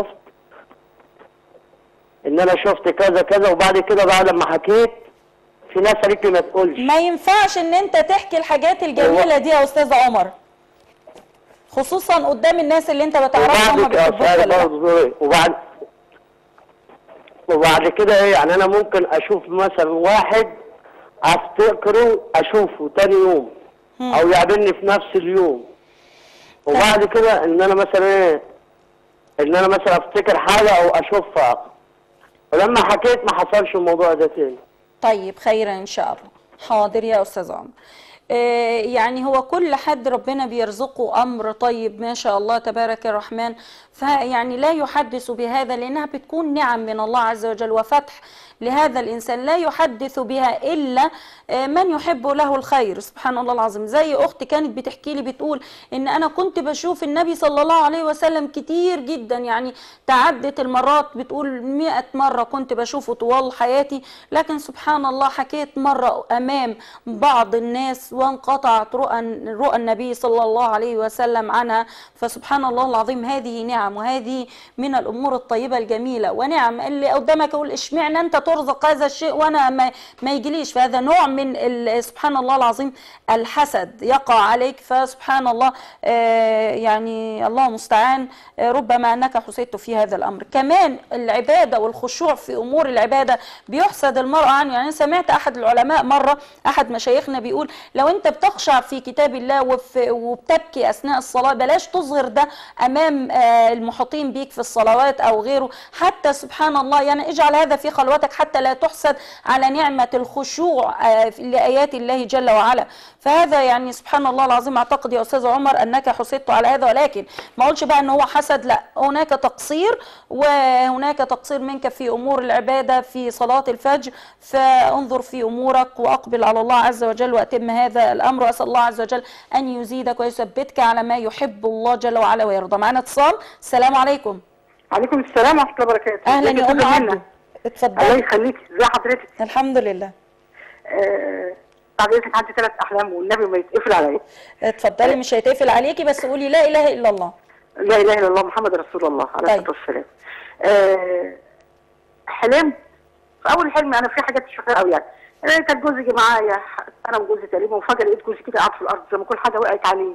شفت كذا كذا. وبعد كده بعد لما حكيت في ناس قالت لي ما تقولش. ما ينفعش ان انت تحكي الحاجات الجميله دي يا استاذ عمر، خصوصا قدام الناس اللي انت بتعرفهم ما بيحبوك. وبعد كده ايه يعني انا ممكن اشوف مثلا واحد افتكره اشوفه تاني يوم او يقابلني في نفس اليوم. وبعد كده ان انا مثلا ايه ان انا مثلا افتكر حاجه او اشوفها، ولما حكيت ما حصلش الموضوع ده تاني. طيب خيرا ان شاء الله. حاضر يا استاذ عمر. يعني هو كل حد ربنا بيرزقه امر طيب ما شاء الله تبارك الرحمن، فيعني لا يحدث بهذا لانها بتكون نعم من الله عز وجل وفتح لهذا الإنسان لا يحدث بها إلا من يحب له الخير. سبحان الله العظيم. زي أختي كانت بتحكي لي بتقول إن أنا كنت بشوف النبي صلى الله عليه وسلم كتير جدا، يعني تعدت المرات، بتقول 100 مرة كنت بشوفه طوال حياتي، لكن سبحان الله حكيت مرة أمام بعض الناس وانقطعت رؤى النبي صلى الله عليه وسلم عنها. فسبحان الله العظيم هذه نعم، وهذه من الأمور الطيبة الجميلة. ونعم اللي قدامك يقول اشمعنى أنت ترزق هذا الشيء وانا ما يجيليش، فهذا نوع من سبحان الله العظيم الحسد يقع عليك. فسبحان الله يعني الله المستعان، ربما انك حسدت في هذا الامر. كمان العباده والخشوع في امور العباده بيحسد المرء عنه. يعني سمعت احد العلماء مره، احد مشايخنا بيقول لو انت بتخشع في كتاب الله وبتبكي اثناء الصلاه بلاش تظهر ده امام المحيطين بيك في الصلوات او غيره، حتى سبحان الله يعني اجعل هذا في خلوتك حتى لا تحسد على نعمة الخشوع لآيات الله جل وعلا. فهذا يعني سبحان الله العظيم أعتقد يا أستاذ عمر أنك حسدت على هذا، ولكن ما أقولش بقى أنه هو حسد، لا، هناك تقصير، وهناك تقصير منك في أمور العبادة في صلاة الفجر، فانظر في أمورك وأقبل على الله عز وجل وأتم هذا الأمر، وأسأل الله عز وجل أن يزيدك ويثبتك على ما يحب الله جل وعلا ويرضى. معنا اتصال. السلام عليكم. عليكم السلام ورحمة الله وبركاته. أهلا يا أم عبده. اتفضلي. الله يخليكي. ازي حضرتك؟ الحمد لله. بعد اذنك عندي 3 احلام والنبي ما يتقفل عليا. اتفضلي. مش هيتقفل عليكي، بس قولي لا اله الا الله. لا اله الا الله محمد رسول الله عليه الصلاه والسلام. حلمت في اول حلم انا في حاجات مش فاكراها قوي يعني. كان جوزي جه معايا انا وجوزي تقريبا، وفجاه لقيت جوزي كده قاعد في الارض زي ما كل حاجه وقعت عليه.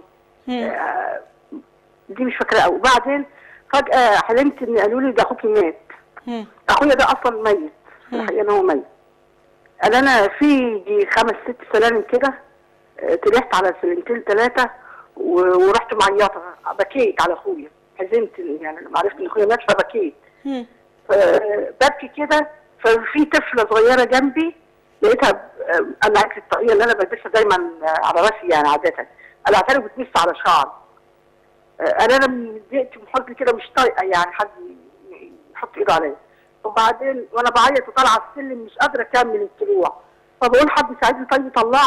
دي مش فاكراها قوي. وبعدين فجاه حلمت ان قالوا لي ده اخوكي مات. اخويا ده اصلا ميت، الحقيقه ان هو ميت. قال انا في 5 6 سلالم كده طلعت على سلمتين 3 ورحت معيطه، بكيت على اخويا، حزنت يعني لما عرفت ان اخويا مات فبكيت. ببكي كده، ففي طفله صغيره جنبي لقيتها قلعت لي الطاقيه اللي انا بلبسها دايما على راسي يعني عاده، قلعتها لي وبتمس على شعري. انا من ضيقتي من حزني كده مش طايقه يعني حد يحط ايده عليا. وبعدين وانا بعيط وطالعه السلم مش قادره اكمل الطلوع، فبقول حد يساعدني طيب يطلعني،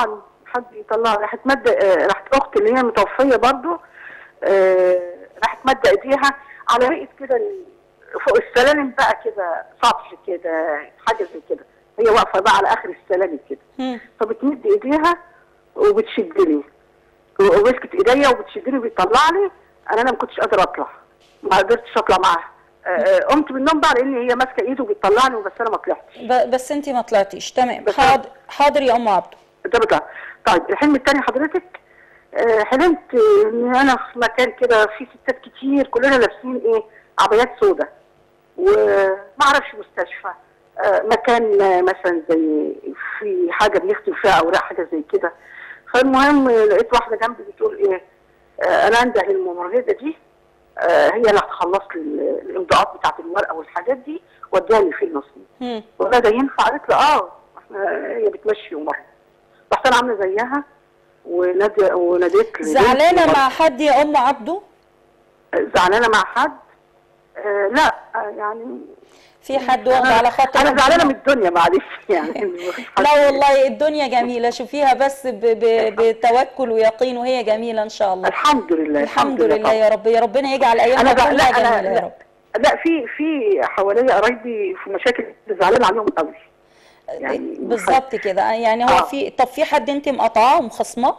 حد يطلع، راحت مد راحت اختي اللي هي متوفيه برضو راحت مد ايديها على رئه كده فوق السلالم بقى كده، سطح كده حاجه زي كده، هي واقفه بقى على اخر السلالم كده، فبتمد ايديها وبتشدني ومسكت ايديا وبتشدني وبتطلع لي. انا ما كنتش قادره اطلع، ما قدرتش اطلع معاها. قمت من النوم بقى لان هي ماسكه ايده وبتطلعني، بس انا ما طلعتش. بس انت ما طلعتيش. تمام. حاضر يا ام عبده. ده بطلع. طيب الحلم الثاني حضرتك، حلمت ان انا في مكان كده فيه ستات كتير كلنا لابسين ايه عبايات سوداء، وما اعرفش مستشفى، مكان مثلا زي في حاجه بنختم فيها اوراق حاجه زي كده. فالمهم لقيت واحده جنبي بتقول ايه انا انده للممرضه دي هي اللي هتخلص لي الامضاءات بتاعت الورقه والحاجات دي واديها لي في النصيب. ولا ده ينفع؟ قالت لي هي بتمشي ومرة. رحت انا عامله زيها وناديت زعلانه مع حد يا ام عبده؟ زعلانه مع حد؟ لا يعني في حد واخد على خاطر؟ انا زعلانه من الدنيا معلش يعني. لا والله الدنيا جميله، شوفيها بس بتوكل ويقين وهي جميله ان شاء الله. الحمد لله. الحمد لله يا رب، يا ربنا يجعل ايامها كلها جميله يا رب. لا في حواليا قرايبي في مشاكل زعلانه عليهم قوي يعني. بالظبط كده يعني. هو في حد انت مقاطعاه ومخصماه؟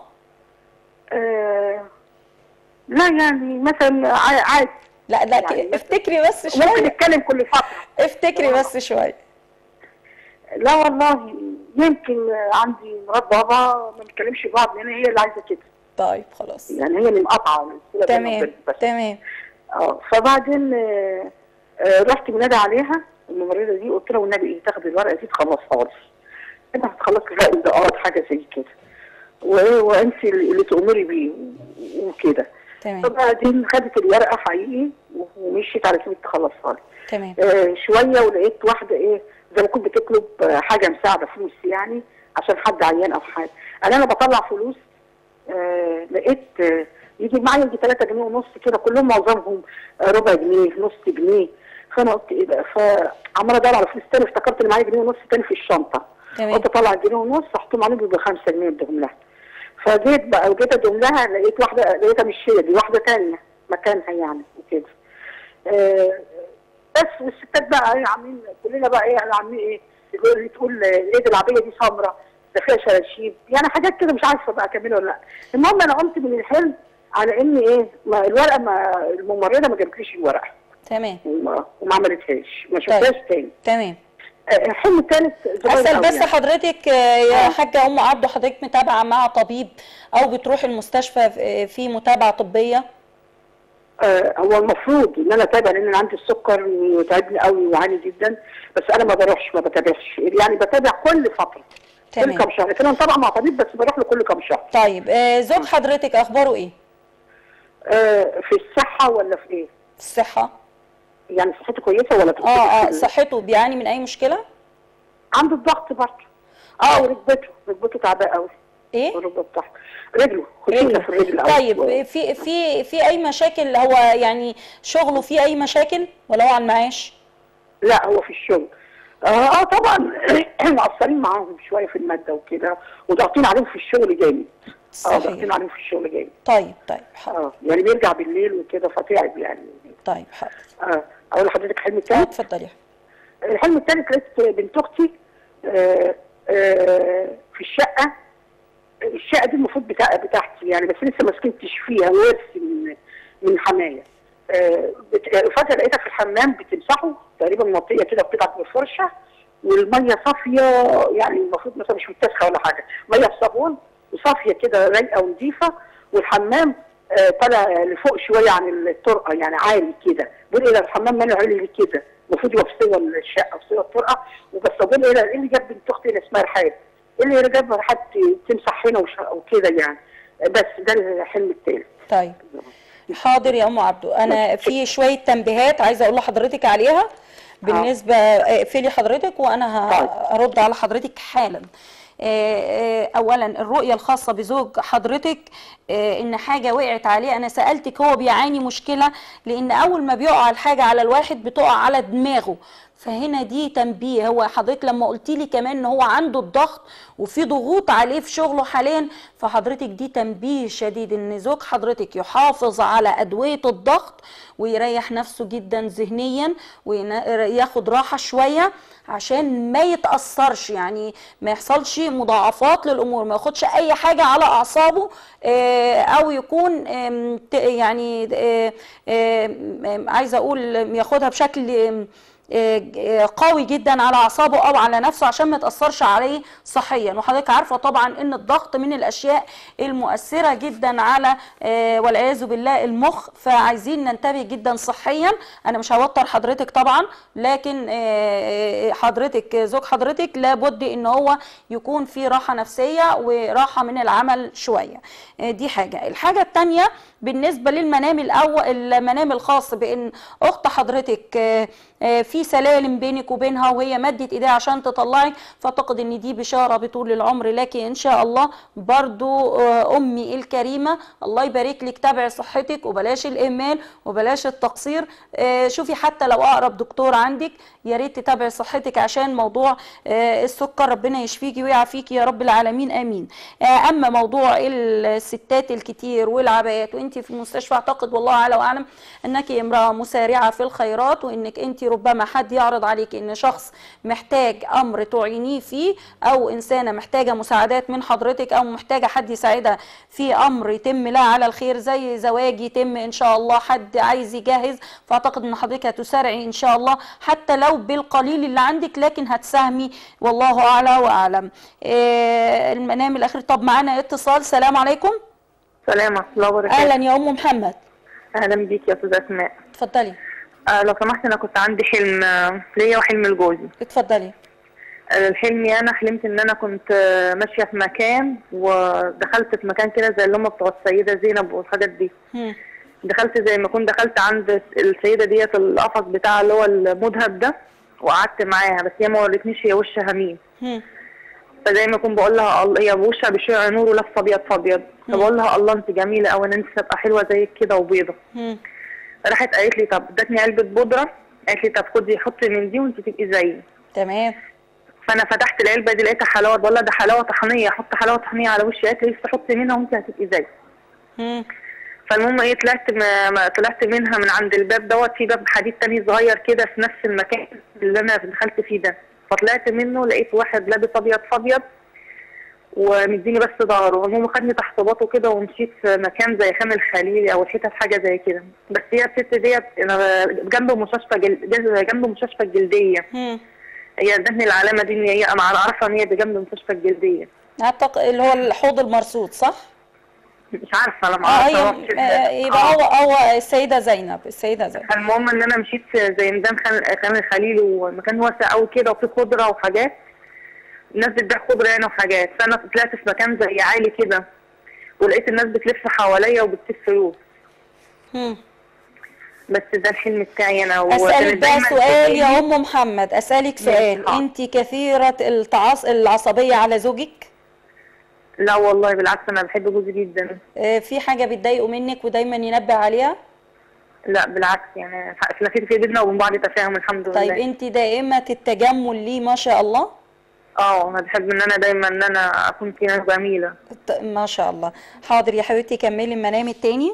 لا يعني مثلا عادي. لا يعني افتكري بس شويه، ممكن نتكلم كل فتره. افتكري بس شويه. لا والله يمكن عندي مرات بابا ما بنتكلمش بعض لان هي اللي عايزه كده. طيب خلاص. يعني هي اللي مقاطعه. تمام تمام. فبعدين رحت منادى عليها الممرضه دي، قلت لها والنبي ايه تاخدي الورقه دي تخلصها لي. انت هتخلصي بقى امضاءات حاجه زي كده وانت اللي تؤمري بيه وكده. تمام. فبعدين خدت الورقه حقيقي ومشيت على سبيل تخلصها لي. تمام. شويه ولقيت واحده ايه زي ما كنت بتطلب حاجه مساعده فلوس يعني عشان حد عيان او حاجه. انا بطلع فلوس لقيت يجي معايا يجي 3 جنيه ونص كده، كلهم معظمهم ربع جنيه نص جنيه. فانا قلت ايه ده، فعماله ادور على فلوس تاني، افتكرت ان معايا جنيه ونص تاني في الشنطه. قلت اطلع الجنيه ونص احطهم عليهم ب 5 جنيه اديهم لها. فجيت بقى وجيت اديهم لها لقيت واحده، لقيتها مش هي دي، واحده ثانيه مكانها يعني وكده. بس والستات بقى ايه عاملين كلنا بقى ايه عاملين ايه اللي تقول ايه دي العبيه دي سمراء ده فيها شراشيب يعني حاجات كده مش عارفه بقى اكملها ولا لا. المهم انا قمت من الحلم على ان ايه الورقه الممرضه ما جابتليش الورقه. تمام. وما عملتهاش، ما شفتهاش تاني. تمام. الحلم الثالث اسال بس يعني. حضرتك يا حاجه ام عبده، حضرتك متابعه مع طبيب او بتروح المستشفى في متابعه طبيه؟ هو المفروض ان انا اتابع لان انا عندي السكر وتعبني قوي وعاني جدا، بس انا ما بروحش ما بتابعش يعني، بتابع كل فتره. تمام. كل كام شهر كده طبعا مع طبيب، بس بروح له كل كام شهر. طيب زوج حضرتك اخباره ايه؟ في الصحه ولا في ايه؟ في الصحه. يعني صحته كويسه ولا صحته بيعاني من اي مشكله؟ عنده الضغط برضه. وركبته تعبانه قوي. ايه؟ الركبه بتاعته رجله خشونه في الرجل. طيب في اي مشاكل؟ هو يعني شغله فيه اي مشاكل ولا هو على المعاش؟ لا هو في الشغل. طبعا مقصرين معاهم شويه في الماده وكده وضاغطين عليهم في الشغل جامد. ضاغطين عليهم في الشغل جامد. طيب حاضر. يعني بيرجع بالليل وكده فتعب يعني. طيب حاضر. اقول لحضرتك الحلم الثالث؟ اتفضلي. الحلم الثالث لقيت بنت اختي في الشقه دي المفروض بتاعتي يعني، بس لسه ما سكنتش فيها، ورث من حمايه. فجاه لقيتها في الحمام بتمسحه تقريبا منطقه كده بتضغط بالفرشه والميه صافيه يعني، المفروض مثلا مش متسخه ولا حاجه، ميه بصابون وصافيه كده رايقه ونظيفه، والحمام طالع لفوق شويه عن الطرقه يعني عالي كده. بقول ايه الحمام ماله عالي كده، المفروض يبقى في سوى الشقه في سوى الطرقه. وبس بقول ايه اللي جاب بنت اختي اللي اسمها رحاب، اللي جابها حد تمسح هنا وكده يعني. بس ده الحلم الثالث. طيب حاضر يا ام عبده، انا في شويه تنبيهات عايزه اقول لحضرتك عليها بالنسبه. اقفلي حضرتك وانا هرد على حضرتك حالا. اولا الرؤيه الخاصه بزوج حضرتك ان حاجه وقعت عليه. انا سالتك هو بيعاني مشكله، لان اول ما بيقع الحاجه على الواحد بتقع على دماغه، فهنا دي تنبيه. هو حضرتك لما قلتي لي كمان ان هو عنده الضغط وفي ضغوط عليه في شغله حاليا، فحضرتك دي تنبيه شديد ان زوج حضرتك يحافظ على ادويه الضغط ويريح نفسه جدا ذهنيا وياخد راحه شويه عشان ما يتاثرش، يعني ما يحصلش مضاعفات للامور، ما ياخدش اي حاجه على اعصابه او يكون يعني عايزه اقول ياخدها بشكل قوي جدا على اعصابه او على نفسه عشان ما يتاثرش عليه صحيا. وحضرتك عارفه طبعا ان الضغط من الاشياء المؤثره جدا على والعياذ بالله المخ، فعايزين ننتبه جدا صحيا. انا مش هوتر حضرتك طبعا، لكن حضرتك زوج حضرتك لابد ان هو يكون في راحه نفسيه وراحه من العمل شويه. دي حاجه. الحاجه الثانيه بالنسبه للمنام المنام الخاص بان اخت حضرتك في سلالم بينك وبينها وهي مدت ايديها عشان تطلعك، فاعتقد ان دي بشاره بطول العمر لك ان شاء الله. برضو امي الكريمه الله يبارك لك، تابعي صحتك وبلاش الاهمال وبلاش التقصير. شوفي حتى لو اقرب دكتور عندك يا ريت تتابعي صحتك عشان موضوع السكر ربنا يشفيكي ويعافيكي يا رب العالمين امين. اما موضوع الستات الكتير والعبايات وانت في المستشفى، اعتقد والله اعلى واعلم انك امراه مسارعه في الخيرات، وانك انت ربما حد يعرض عليك ان شخص محتاج امر تعينيه فيه او انسانه محتاجه مساعدات من حضرتك او محتاجه حد يساعدها في امر يتم لها على الخير زي زواج يتم ان شاء الله، حد عايز يجهز، فاعتقد ان حضرتك هتسارعي ان شاء الله حتى لو بالقليل اللي عندك، لكن هتساهمي والله اعلى واعلم. المنام الاخير. طب معانا اتصال. السلام عليكم. السلام ورحمه الله وبركاته. اهلا يا ام محمد. اهلا بيك يا استاذه اسماء. اتفضلي. لو سمحت انا كنت عندي حلم ليا وحلم لجوزي. اتفضلي. حلمي انا حلمت ان انا كنت ماشيه في مكان ودخلت في مكان كده زي اللي هم بتوع السيده زينب والحاجات دي. دخلت زي ما كنت دخلت عند السيده ديت القفص بتاع اللي هو المذهب ده وقعدت معاها، بس هي ما ورتنيش هي وشها مين. فزي ما اكون بقول لها هي وشها بيشع نور ولابسه ابيض فابيض، فبقول لها الله انت جميله قوي، انا نفسي ابقى حلوه زيك كده وبيضه. راحت قالت لي طب ادتني علبه بودره، قالت لي طب خدي حطي من دي وانت تبقي زيي. تمام. فانا فتحت العلبه دي لقيتها حلاوه، بقول لها ده حلاوه طحنيه، احط حلاوه طحنيه على وشي، قالت لي لسه حطي منها وانت هتبقي زيي. فالمهم ايه طلعت منها من عند الباب دوت، في باب حديد تاني صغير كده في نفس المكان اللي انا دخلت فيه ده، فطلعت منه لقيت واحد لابس ابيض فابيض ومديني بس ظهره، المهم خدني تحت باطه كده ومشيت في مكان زي خان الخليلي او الحتت حاجه زي كده. بس هي الست ديت جنب مستشفى الجلديه. هي ادتني العلامه دي ان هي انا عارفه ان هي جنب مستشفى الجلديه. اعتقد اللي هو الحوض المرصود صح؟ مش عارفه انا ما اعرفش. يبقى هو السيده زينب. المهم ان انا مشيت زي ميدان خان الخليلي ومكان واسع قوي كده وفيه خضره وحاجات، الناس بتبيع خضره يعني وحاجات، فانا طلعت في مكان زي عالي كده ولقيت الناس بتلف حواليا وبتسيب فلوس. بس ده الحلم بتاعي انا. اسالك بقى سؤال يا ام محمد، اسالك سؤال، انت كثيره العصبيه على زوجك؟ لا والله بالعكس انا بحب جوزي جدا. في حاجه بتضايقه منك ودايما ينبه عليها؟ لا بالعكس، يعني احنا في بيننا وبين بعض تفاهم الحمد لله. طيب انت دائمه التجمل ليه ما شاء الله؟ انا بحب ان انا دايما ان انا اكون في ناس جميله. ما شاء الله. حاضر يا حبيبتي كملي المنام التاني.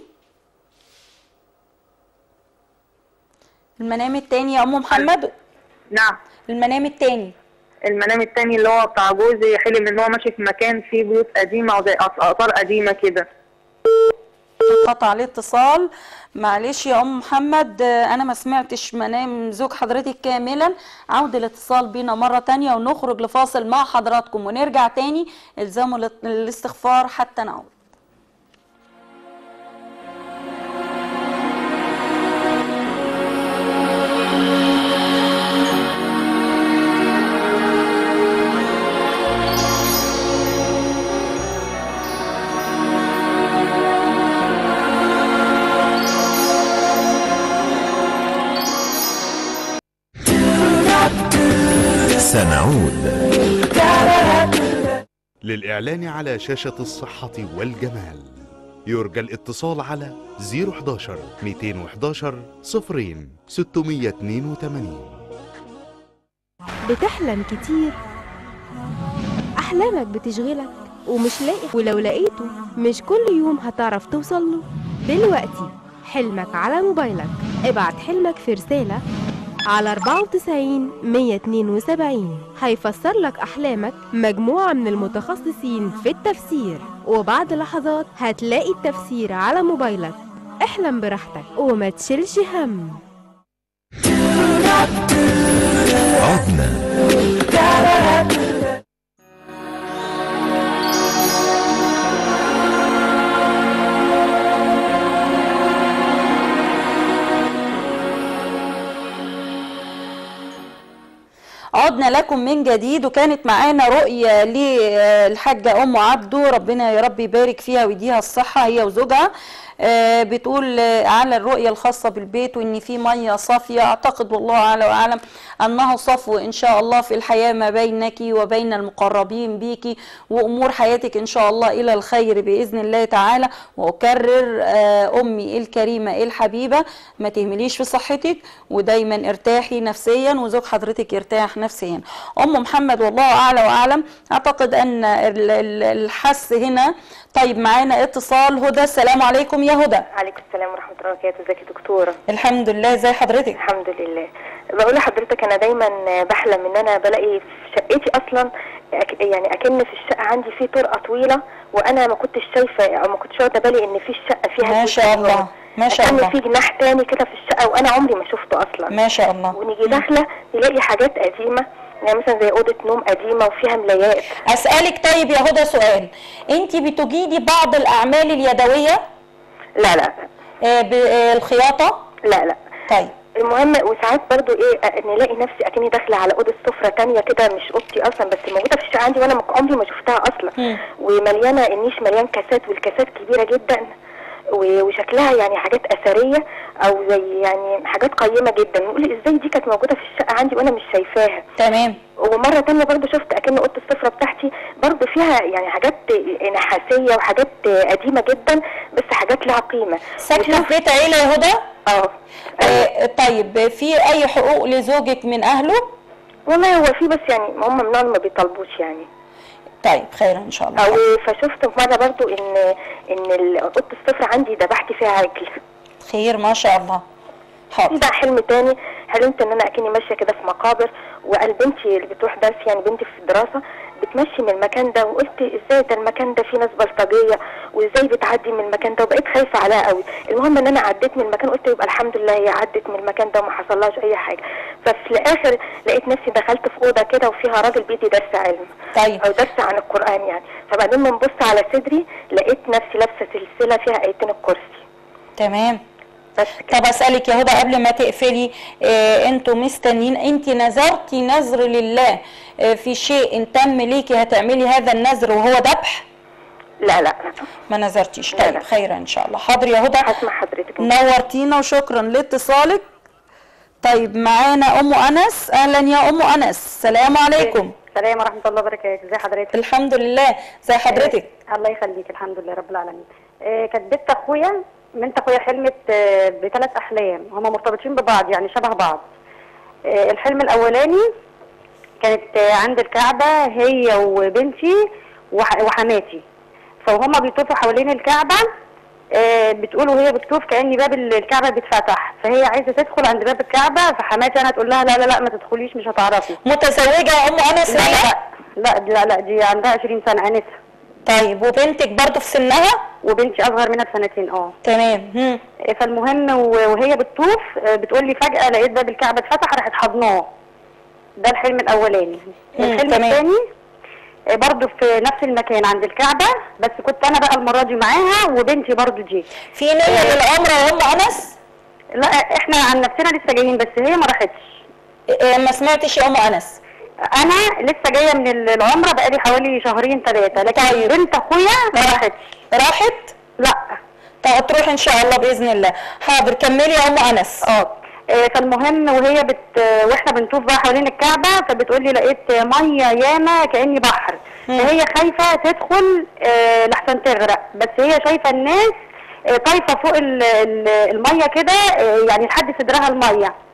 المنام التاني يا ام محمد. نعم. المنام التاني اللي هو بتاع جوزي، حلم ان هو ماشي في مكان فيه بيوت قديمه وزي اثار قديمه كده. قطع الاتصال، معلش يا ام محمد انا ما سمعتش منام زوج حضرتك كاملا. عود الاتصال بينا مره تانية ونخرج لفاصل مع حضراتكم ونرجع تاني. الزموا الاستغفار حتى نعود. سنعود. للإعلان على شاشة الصحة والجمال يرجى الاتصال على 011 211 0 682. بتحلم كتير، أحلامك بتشغلك ومش لاقي، ولو لقيته مش كل يوم هتعرف توصله. دلوقتي حلمك على موبايلك، ابعت حلمك في رسالة على 94 172. هيفسر لك أحلامك مجموعة من المتخصصين في التفسير، وبعد لحظات هتلاقي التفسير على موبايلك. احلم براحتك وما تشيلش هم. عدنا عدنا لكم من جديد، وكانت معانا رؤية للحاجة أم عبده، ربنا يا رب يبارك فيها ويديها الصحة هي وزوجها. بتقول على الرؤية الخاصة بالبيت وإن في مية صافية، أعتقد والله أعلى وأعلم أنه صفو إن شاء الله في الحياة ما بينك وبين المقربين بيكي، وأمور حياتك إن شاء الله إلى الخير بإذن الله تعالى. وأكرر أمي الكريمة الحبيبة، ما تهمليش في صحتك ودايما ارتاحي نفسيا وزوج حضرتك يرتاح نفسيا. أم محمد والله أعلى وأعلم، أعتقد أن الحس هنا. طيب معانا اتصال. هدى، السلام عليكم يا هدى. عليكم السلام ورحمة الله وبركاته. ازيك يا دكتورة؟ الحمد لله، ازي حضرتك؟ الحمد لله. بقول لحضرتك انا دايما بحلم ان انا بلاقي في شقتي اصلا يعني اكن في الشقة عندي في طرقة طويلة، وانا ما كنتش شايفة او ما كنتش واخدة بالي ان في الشقة فيها ما شاء الله ما شاء الله، في جناح تاني كده في الشقة وانا عمري ما شفته اصلا. ما شاء الله. ونيجي داخلة نلاقي حاجات قديمة، يعني مثلا زي اوضه نوم قديمه وفيها ملايات. اسالك طيب يا هدى سؤال، انت بتجيدي بعض الاعمال اليدويه؟ لا لا. الخياطه؟ لا لا. طيب المهم وساعات برضو نلاقي نفسي اكني داخله على اوضه سفره تانية كده مش اوضتي اصلا، بس موجوده في الشقه عندي وانا عمري ما شفتها اصلا. ومليانه النيش مليان كاسات، والكاسات كبيره جدا وشكلها يعني حاجات اثريه او زي يعني حاجات قيمه جدا. نقول ازاي دي كانت موجوده في الشقه عندي وانا مش شايفاها. تمام. ومره تانية برضو شفت اكن اوضه السفره بتاعتي برضو فيها يعني حاجات نحاسيه وحاجات قديمه جدا، بس حاجات لها قيمه. ساكنه في بيت عيله يا هدى؟ طيب في اي حقوق لزوجك من اهله؟ والله هو في، بس يعني هم من ما بيطلبوش يعني. طيب خير ان شاء الله. فشفت مره برضو ان اوضه السفره عندي ذبحت فيها عجل. خير ما شاء الله. حاضر. ده حلم تاني، حلمت ان انا اكني ماشيه كده في مقابر، وقال بنتي اللي بتروح درس، يعني بنتي في الدراسه بتمشي من المكان ده، وقلت ازاي ده المكان ده فيه ناس بلطجيه، وازاي بتعدي من المكان ده، وبقيت خايفه عليها قوي. المهم ان انا عديت من المكان، قلت يبقى الحمد لله هي عدت من المكان ده وما حصلهاش اي حاجه. ففي الاخر لقيت نفسي دخلت في اوضه كده وفيها راجل بيدي درس علم. طيب. او درس عن القران يعني. فبعدين بنبص على صدري لقيت نفسي لابسه سلسله فيها ايتين الكرسي. تمام. طب اسالك يا هدى قبل ما تقفلي، انتوا مستنيين، انت نذرتي نذر لله في شيء ان تم ليكي هتعملي هذا النذر وهو ذبح؟ لا لا ما نذرتيش. طيب خير ان شاء الله. حاضر يا هدى، هسمع حضرتك. نورتينا وشكرا لاتصالك. طيب معانا ام انس. اهلا يا ام انس، السلام عليكم. السلام ورحمه الله وبركاته. ازي حضرتك؟ الحمد لله. ازي حضرتك؟ الله يخليك، الحمد لله رب العالمين. كانت بنت اخويا حلمت ب3 احلام، هما مرتبطين ببعض يعني شبه بعض. الحلم الاولاني كانت عند الكعبه هي وبنتي وحماتي، فهما بيطوفوا حوالين الكعبه. بتقول وهي بتطوف كأن باب الكعبه بيتفتح، فهي عايزه تدخل عند باب الكعبه، فحماتي انا تقول لها لا لا لا ما تدخليش مش هتعرفي. متزوجه يا ام انس؟ لا دي عندها 20 سنه انسه. طيب وبنتك برضه في سنها؟ وبنتي اصغر منها ب2 تمام. فالمهم وهي بتطوف بتقول لي فجاه لقيت باب الكعبه اتفتح راحت حضناه. ده الحلم الاولاني. الحلم الثاني برضه في نفس المكان عند الكعبه، بس كنت انا بقى المره دي معاها وبنتي برضه دي. في نيه للعمره يا ام انس؟ لا احنا عن نفسنا لسه جايين، بس هي ما راحتش. ما سمعتش يا ام انس؟ انا لسه جايه من العمره بقالي حوالي 2-3 لكن طيب. بنت اخويا ما راحتش. راحت؟ لا. طب تروح ان شاء الله باذن الله. حاضر كملي يا ام انس. فالمهم وهي واحنا بنطوف بقى حوالين الكعبه، فبتقول لي لقيت ميه ياما كاني بحر. فهي خايفه تدخل لحسن تغرق، بس هي شايفه الناس طايفه فوق الميه كده يعني لحد صدرها الميه.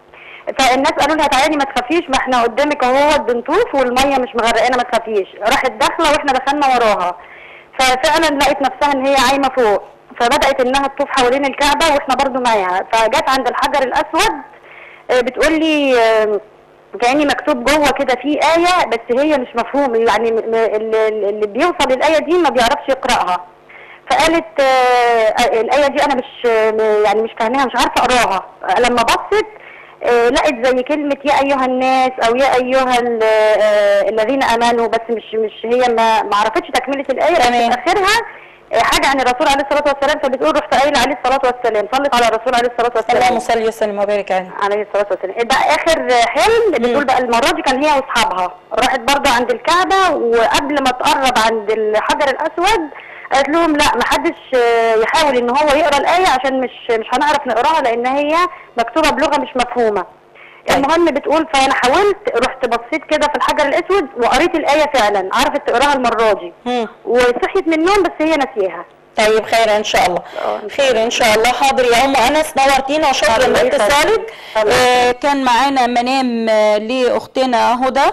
فالناس قالوا لها تعالي ما تخافيش، ما احنا قدامك اهوت بنطوف والميه مش مغرقانا ما تخافيش. راحت داخله واحنا دخلنا وراها، ففعلا لقيت نفسها ان هي عايمه فوق، فبدات انها تطوف حوالين الكعبه واحنا برضو معاها. فجت عند الحجر الاسود بتقول لي كأني مكتوب جوه كده في آية بس هي مش مفهوم، يعني اللي بيوصل الآية دي ما بيعرفش يقرأها. فقالت الآية دي أنا مش فاهماها، مش عارفة أقراها. لما بصت لقيت زي كلمة يا أيها الناس أو يا أيها الذين آمنوا، بس مش هي ما عرفتش تكملة الآية. في آخرها حاجة عن الرسول عليه الصلاة والسلام، فبتقول رحت قايلة عليه الصلاة والسلام صلت على الرسول عليه الصلاة والسلام. اللهم صل وسلم وبارك عليه الصلاة والسلام. ده آخر حلم بتقول بقى المرة دي كان هي وأصحابها، راحت برضه عند الكعبة وقبل ما تقرب عند الحجر الأسود قالت لهم لا ما حدش يحاول ان هو يقرا الآية عشان مش هنعرف نقراها لأن هي مكتوبة بلغة مش مفهومة. المهم بتقول فانا حاولت رحت بصيت كده في الحجر الاسود وقريت الايه فعلا، عرفت تقراها المره دي وصحيت من النوم بس هي ناسيها. طيب خير ان شاء الله. خير ان شاء الله. حاضر يا ام انس نورتينا وشكرا لاتصالك. كان معانا منام لاختنا هدى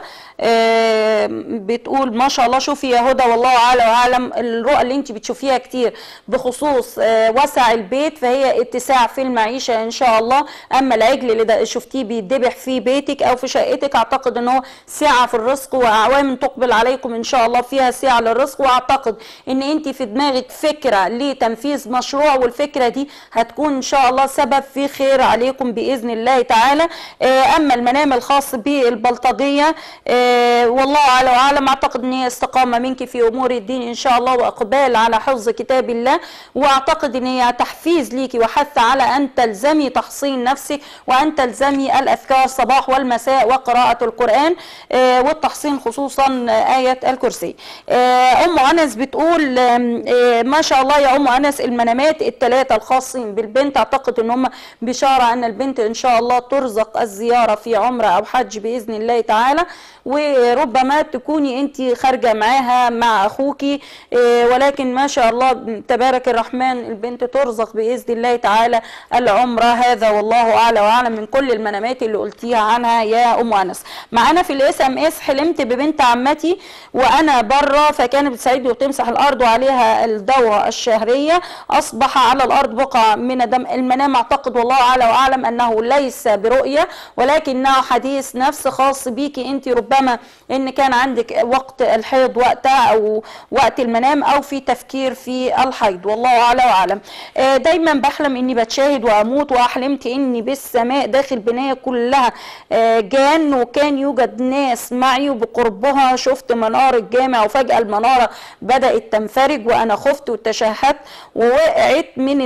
بتقول ما شاء الله. شوفي يا هدى والله اعلى واعلم الرؤى اللي انت بتشوفيها كتير بخصوص وسع البيت فهي اتساع في المعيشه ان شاء الله. اما العجل اللي شفتيه بيتذبح في بيتك او في شقتك اعتقد ان هو سعه في الرزق واعوام تقبل عليكم ان شاء الله فيها سعه للرزق. واعتقد ان انت في دماغك فكره لتنفيذ مشروع والفكره دي هتكون ان شاء الله سبب في خير عليكم باذن الله تعالى. اما المنام الخاص بالبلطجيه والله اعلى واعلم اعتقد ان هي استقامه منك في امور الدين ان شاء الله واقبال على حفظ كتاب الله. واعتقد ان هي تحفيز ليكي وحث على ان تلزمي تحصين نفسك وان تلزمي الاذكار صباح والمساء وقراءه القران والتحصين خصوصا ايه الكرسي. ام انس بتقول ما شاء الله يا ام انس المنامات الثلاثه الخاصين بالبنت اعتقد ان هم بشاره ان البنت ان شاء الله ترزق الزياره في عمره او حج باذن الله تعالى. وربما تكوني انت خارجه معاها مع اخوكي ولكن ما شاء الله تبارك الرحمن البنت ترزق باذن الله تعالى العمره. هذا والله اعلى واعلم من كل المنامات اللي قلتيها عنها يا ام انس. معانا في الاس ام اس حلمت ببنت عمتي وانا بره فكانت بتساعدني وتمسح الارض وعليها الدوره الشهريه اصبح على الارض بقعه من الدم. المنام اعتقد والله اعلى واعلم انه ليس برؤيه ولكنه حديث نفس خاص بيكي انت. ربما ان كان عندك وقت الحيض وقتها او وقت المنام او في تفكير في الحيض والله اعلى واعلم. دايما بحلم اني بتشاهد واموت واحلمت اني بالسماء داخل بنايه كلها جان وكان يوجد ناس معي وبقربها شفت مناره الجامع وفجاه المناره بدات تنفرج وانا خفت وتشهدت ووقعت من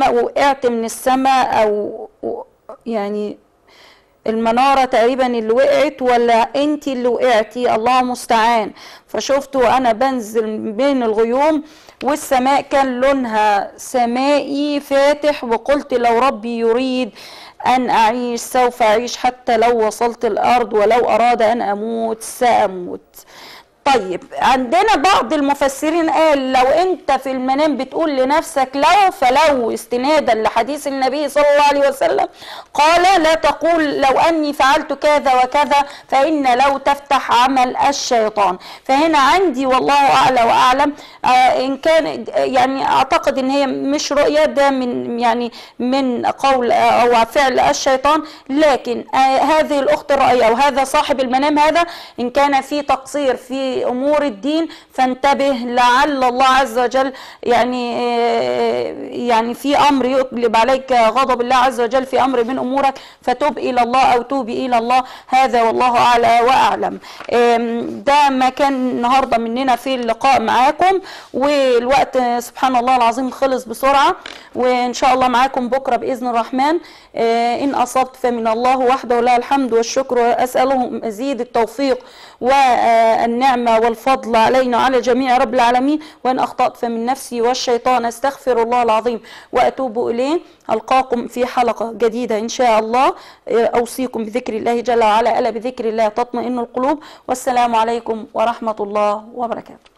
السماء او يعني المنارة تقريبا اللي وقعت ولا انت اللي وقعتي الله مستعان. فشفت وانا بنزل بين الغيوم والسماء كان لونها سمائي فاتح وقلت لو ربي يريد ان اعيش سوف اعيش حتى لو وصلت الارض ولو اراد ان اموت ساموت. طيب عندنا بعض المفسرين قال لو انت في المنام بتقول لنفسك لو فلو استنادا لحديث النبي صلى الله عليه وسلم قال لا تقول لو اني فعلت كذا وكذا فان لو تفتح عمل الشيطان. فهنا عندي والله اعلى واعلم ان كان يعني اعتقد ان هي مش رؤيه ده من قول او فعل الشيطان. لكن هذه الاخت الرأية او هذا صاحب المنام هذا ان كان في تقصير في امور الدين فانتبه لعل الله عز وجل يعني في امر يقلب عليك غضب الله عز وجل في امر من امورك فتوب الى الله او توبي الى الله. هذا والله اعلى واعلم. ده ما كان النهارده مننا في اللقاء معاكم والوقت سبحان الله العظيم خلص بسرعه وان شاء الله معاكم بكره باذن الرحمن. ان اصبت فمن الله وحده له الحمد والشكر اساله مزيد التوفيق والنعمه والفضل علينا وعلى جميع رب العالمين. وان اخطات فمن نفسي والشيطان استغفر الله العظيم واتوب اليه. القاكم في حلقه جديده ان شاء الله. اوصيكم بذكر الله جل وعلا الا بذكر الله تطمئن القلوب. والسلام عليكم ورحمه الله وبركاته.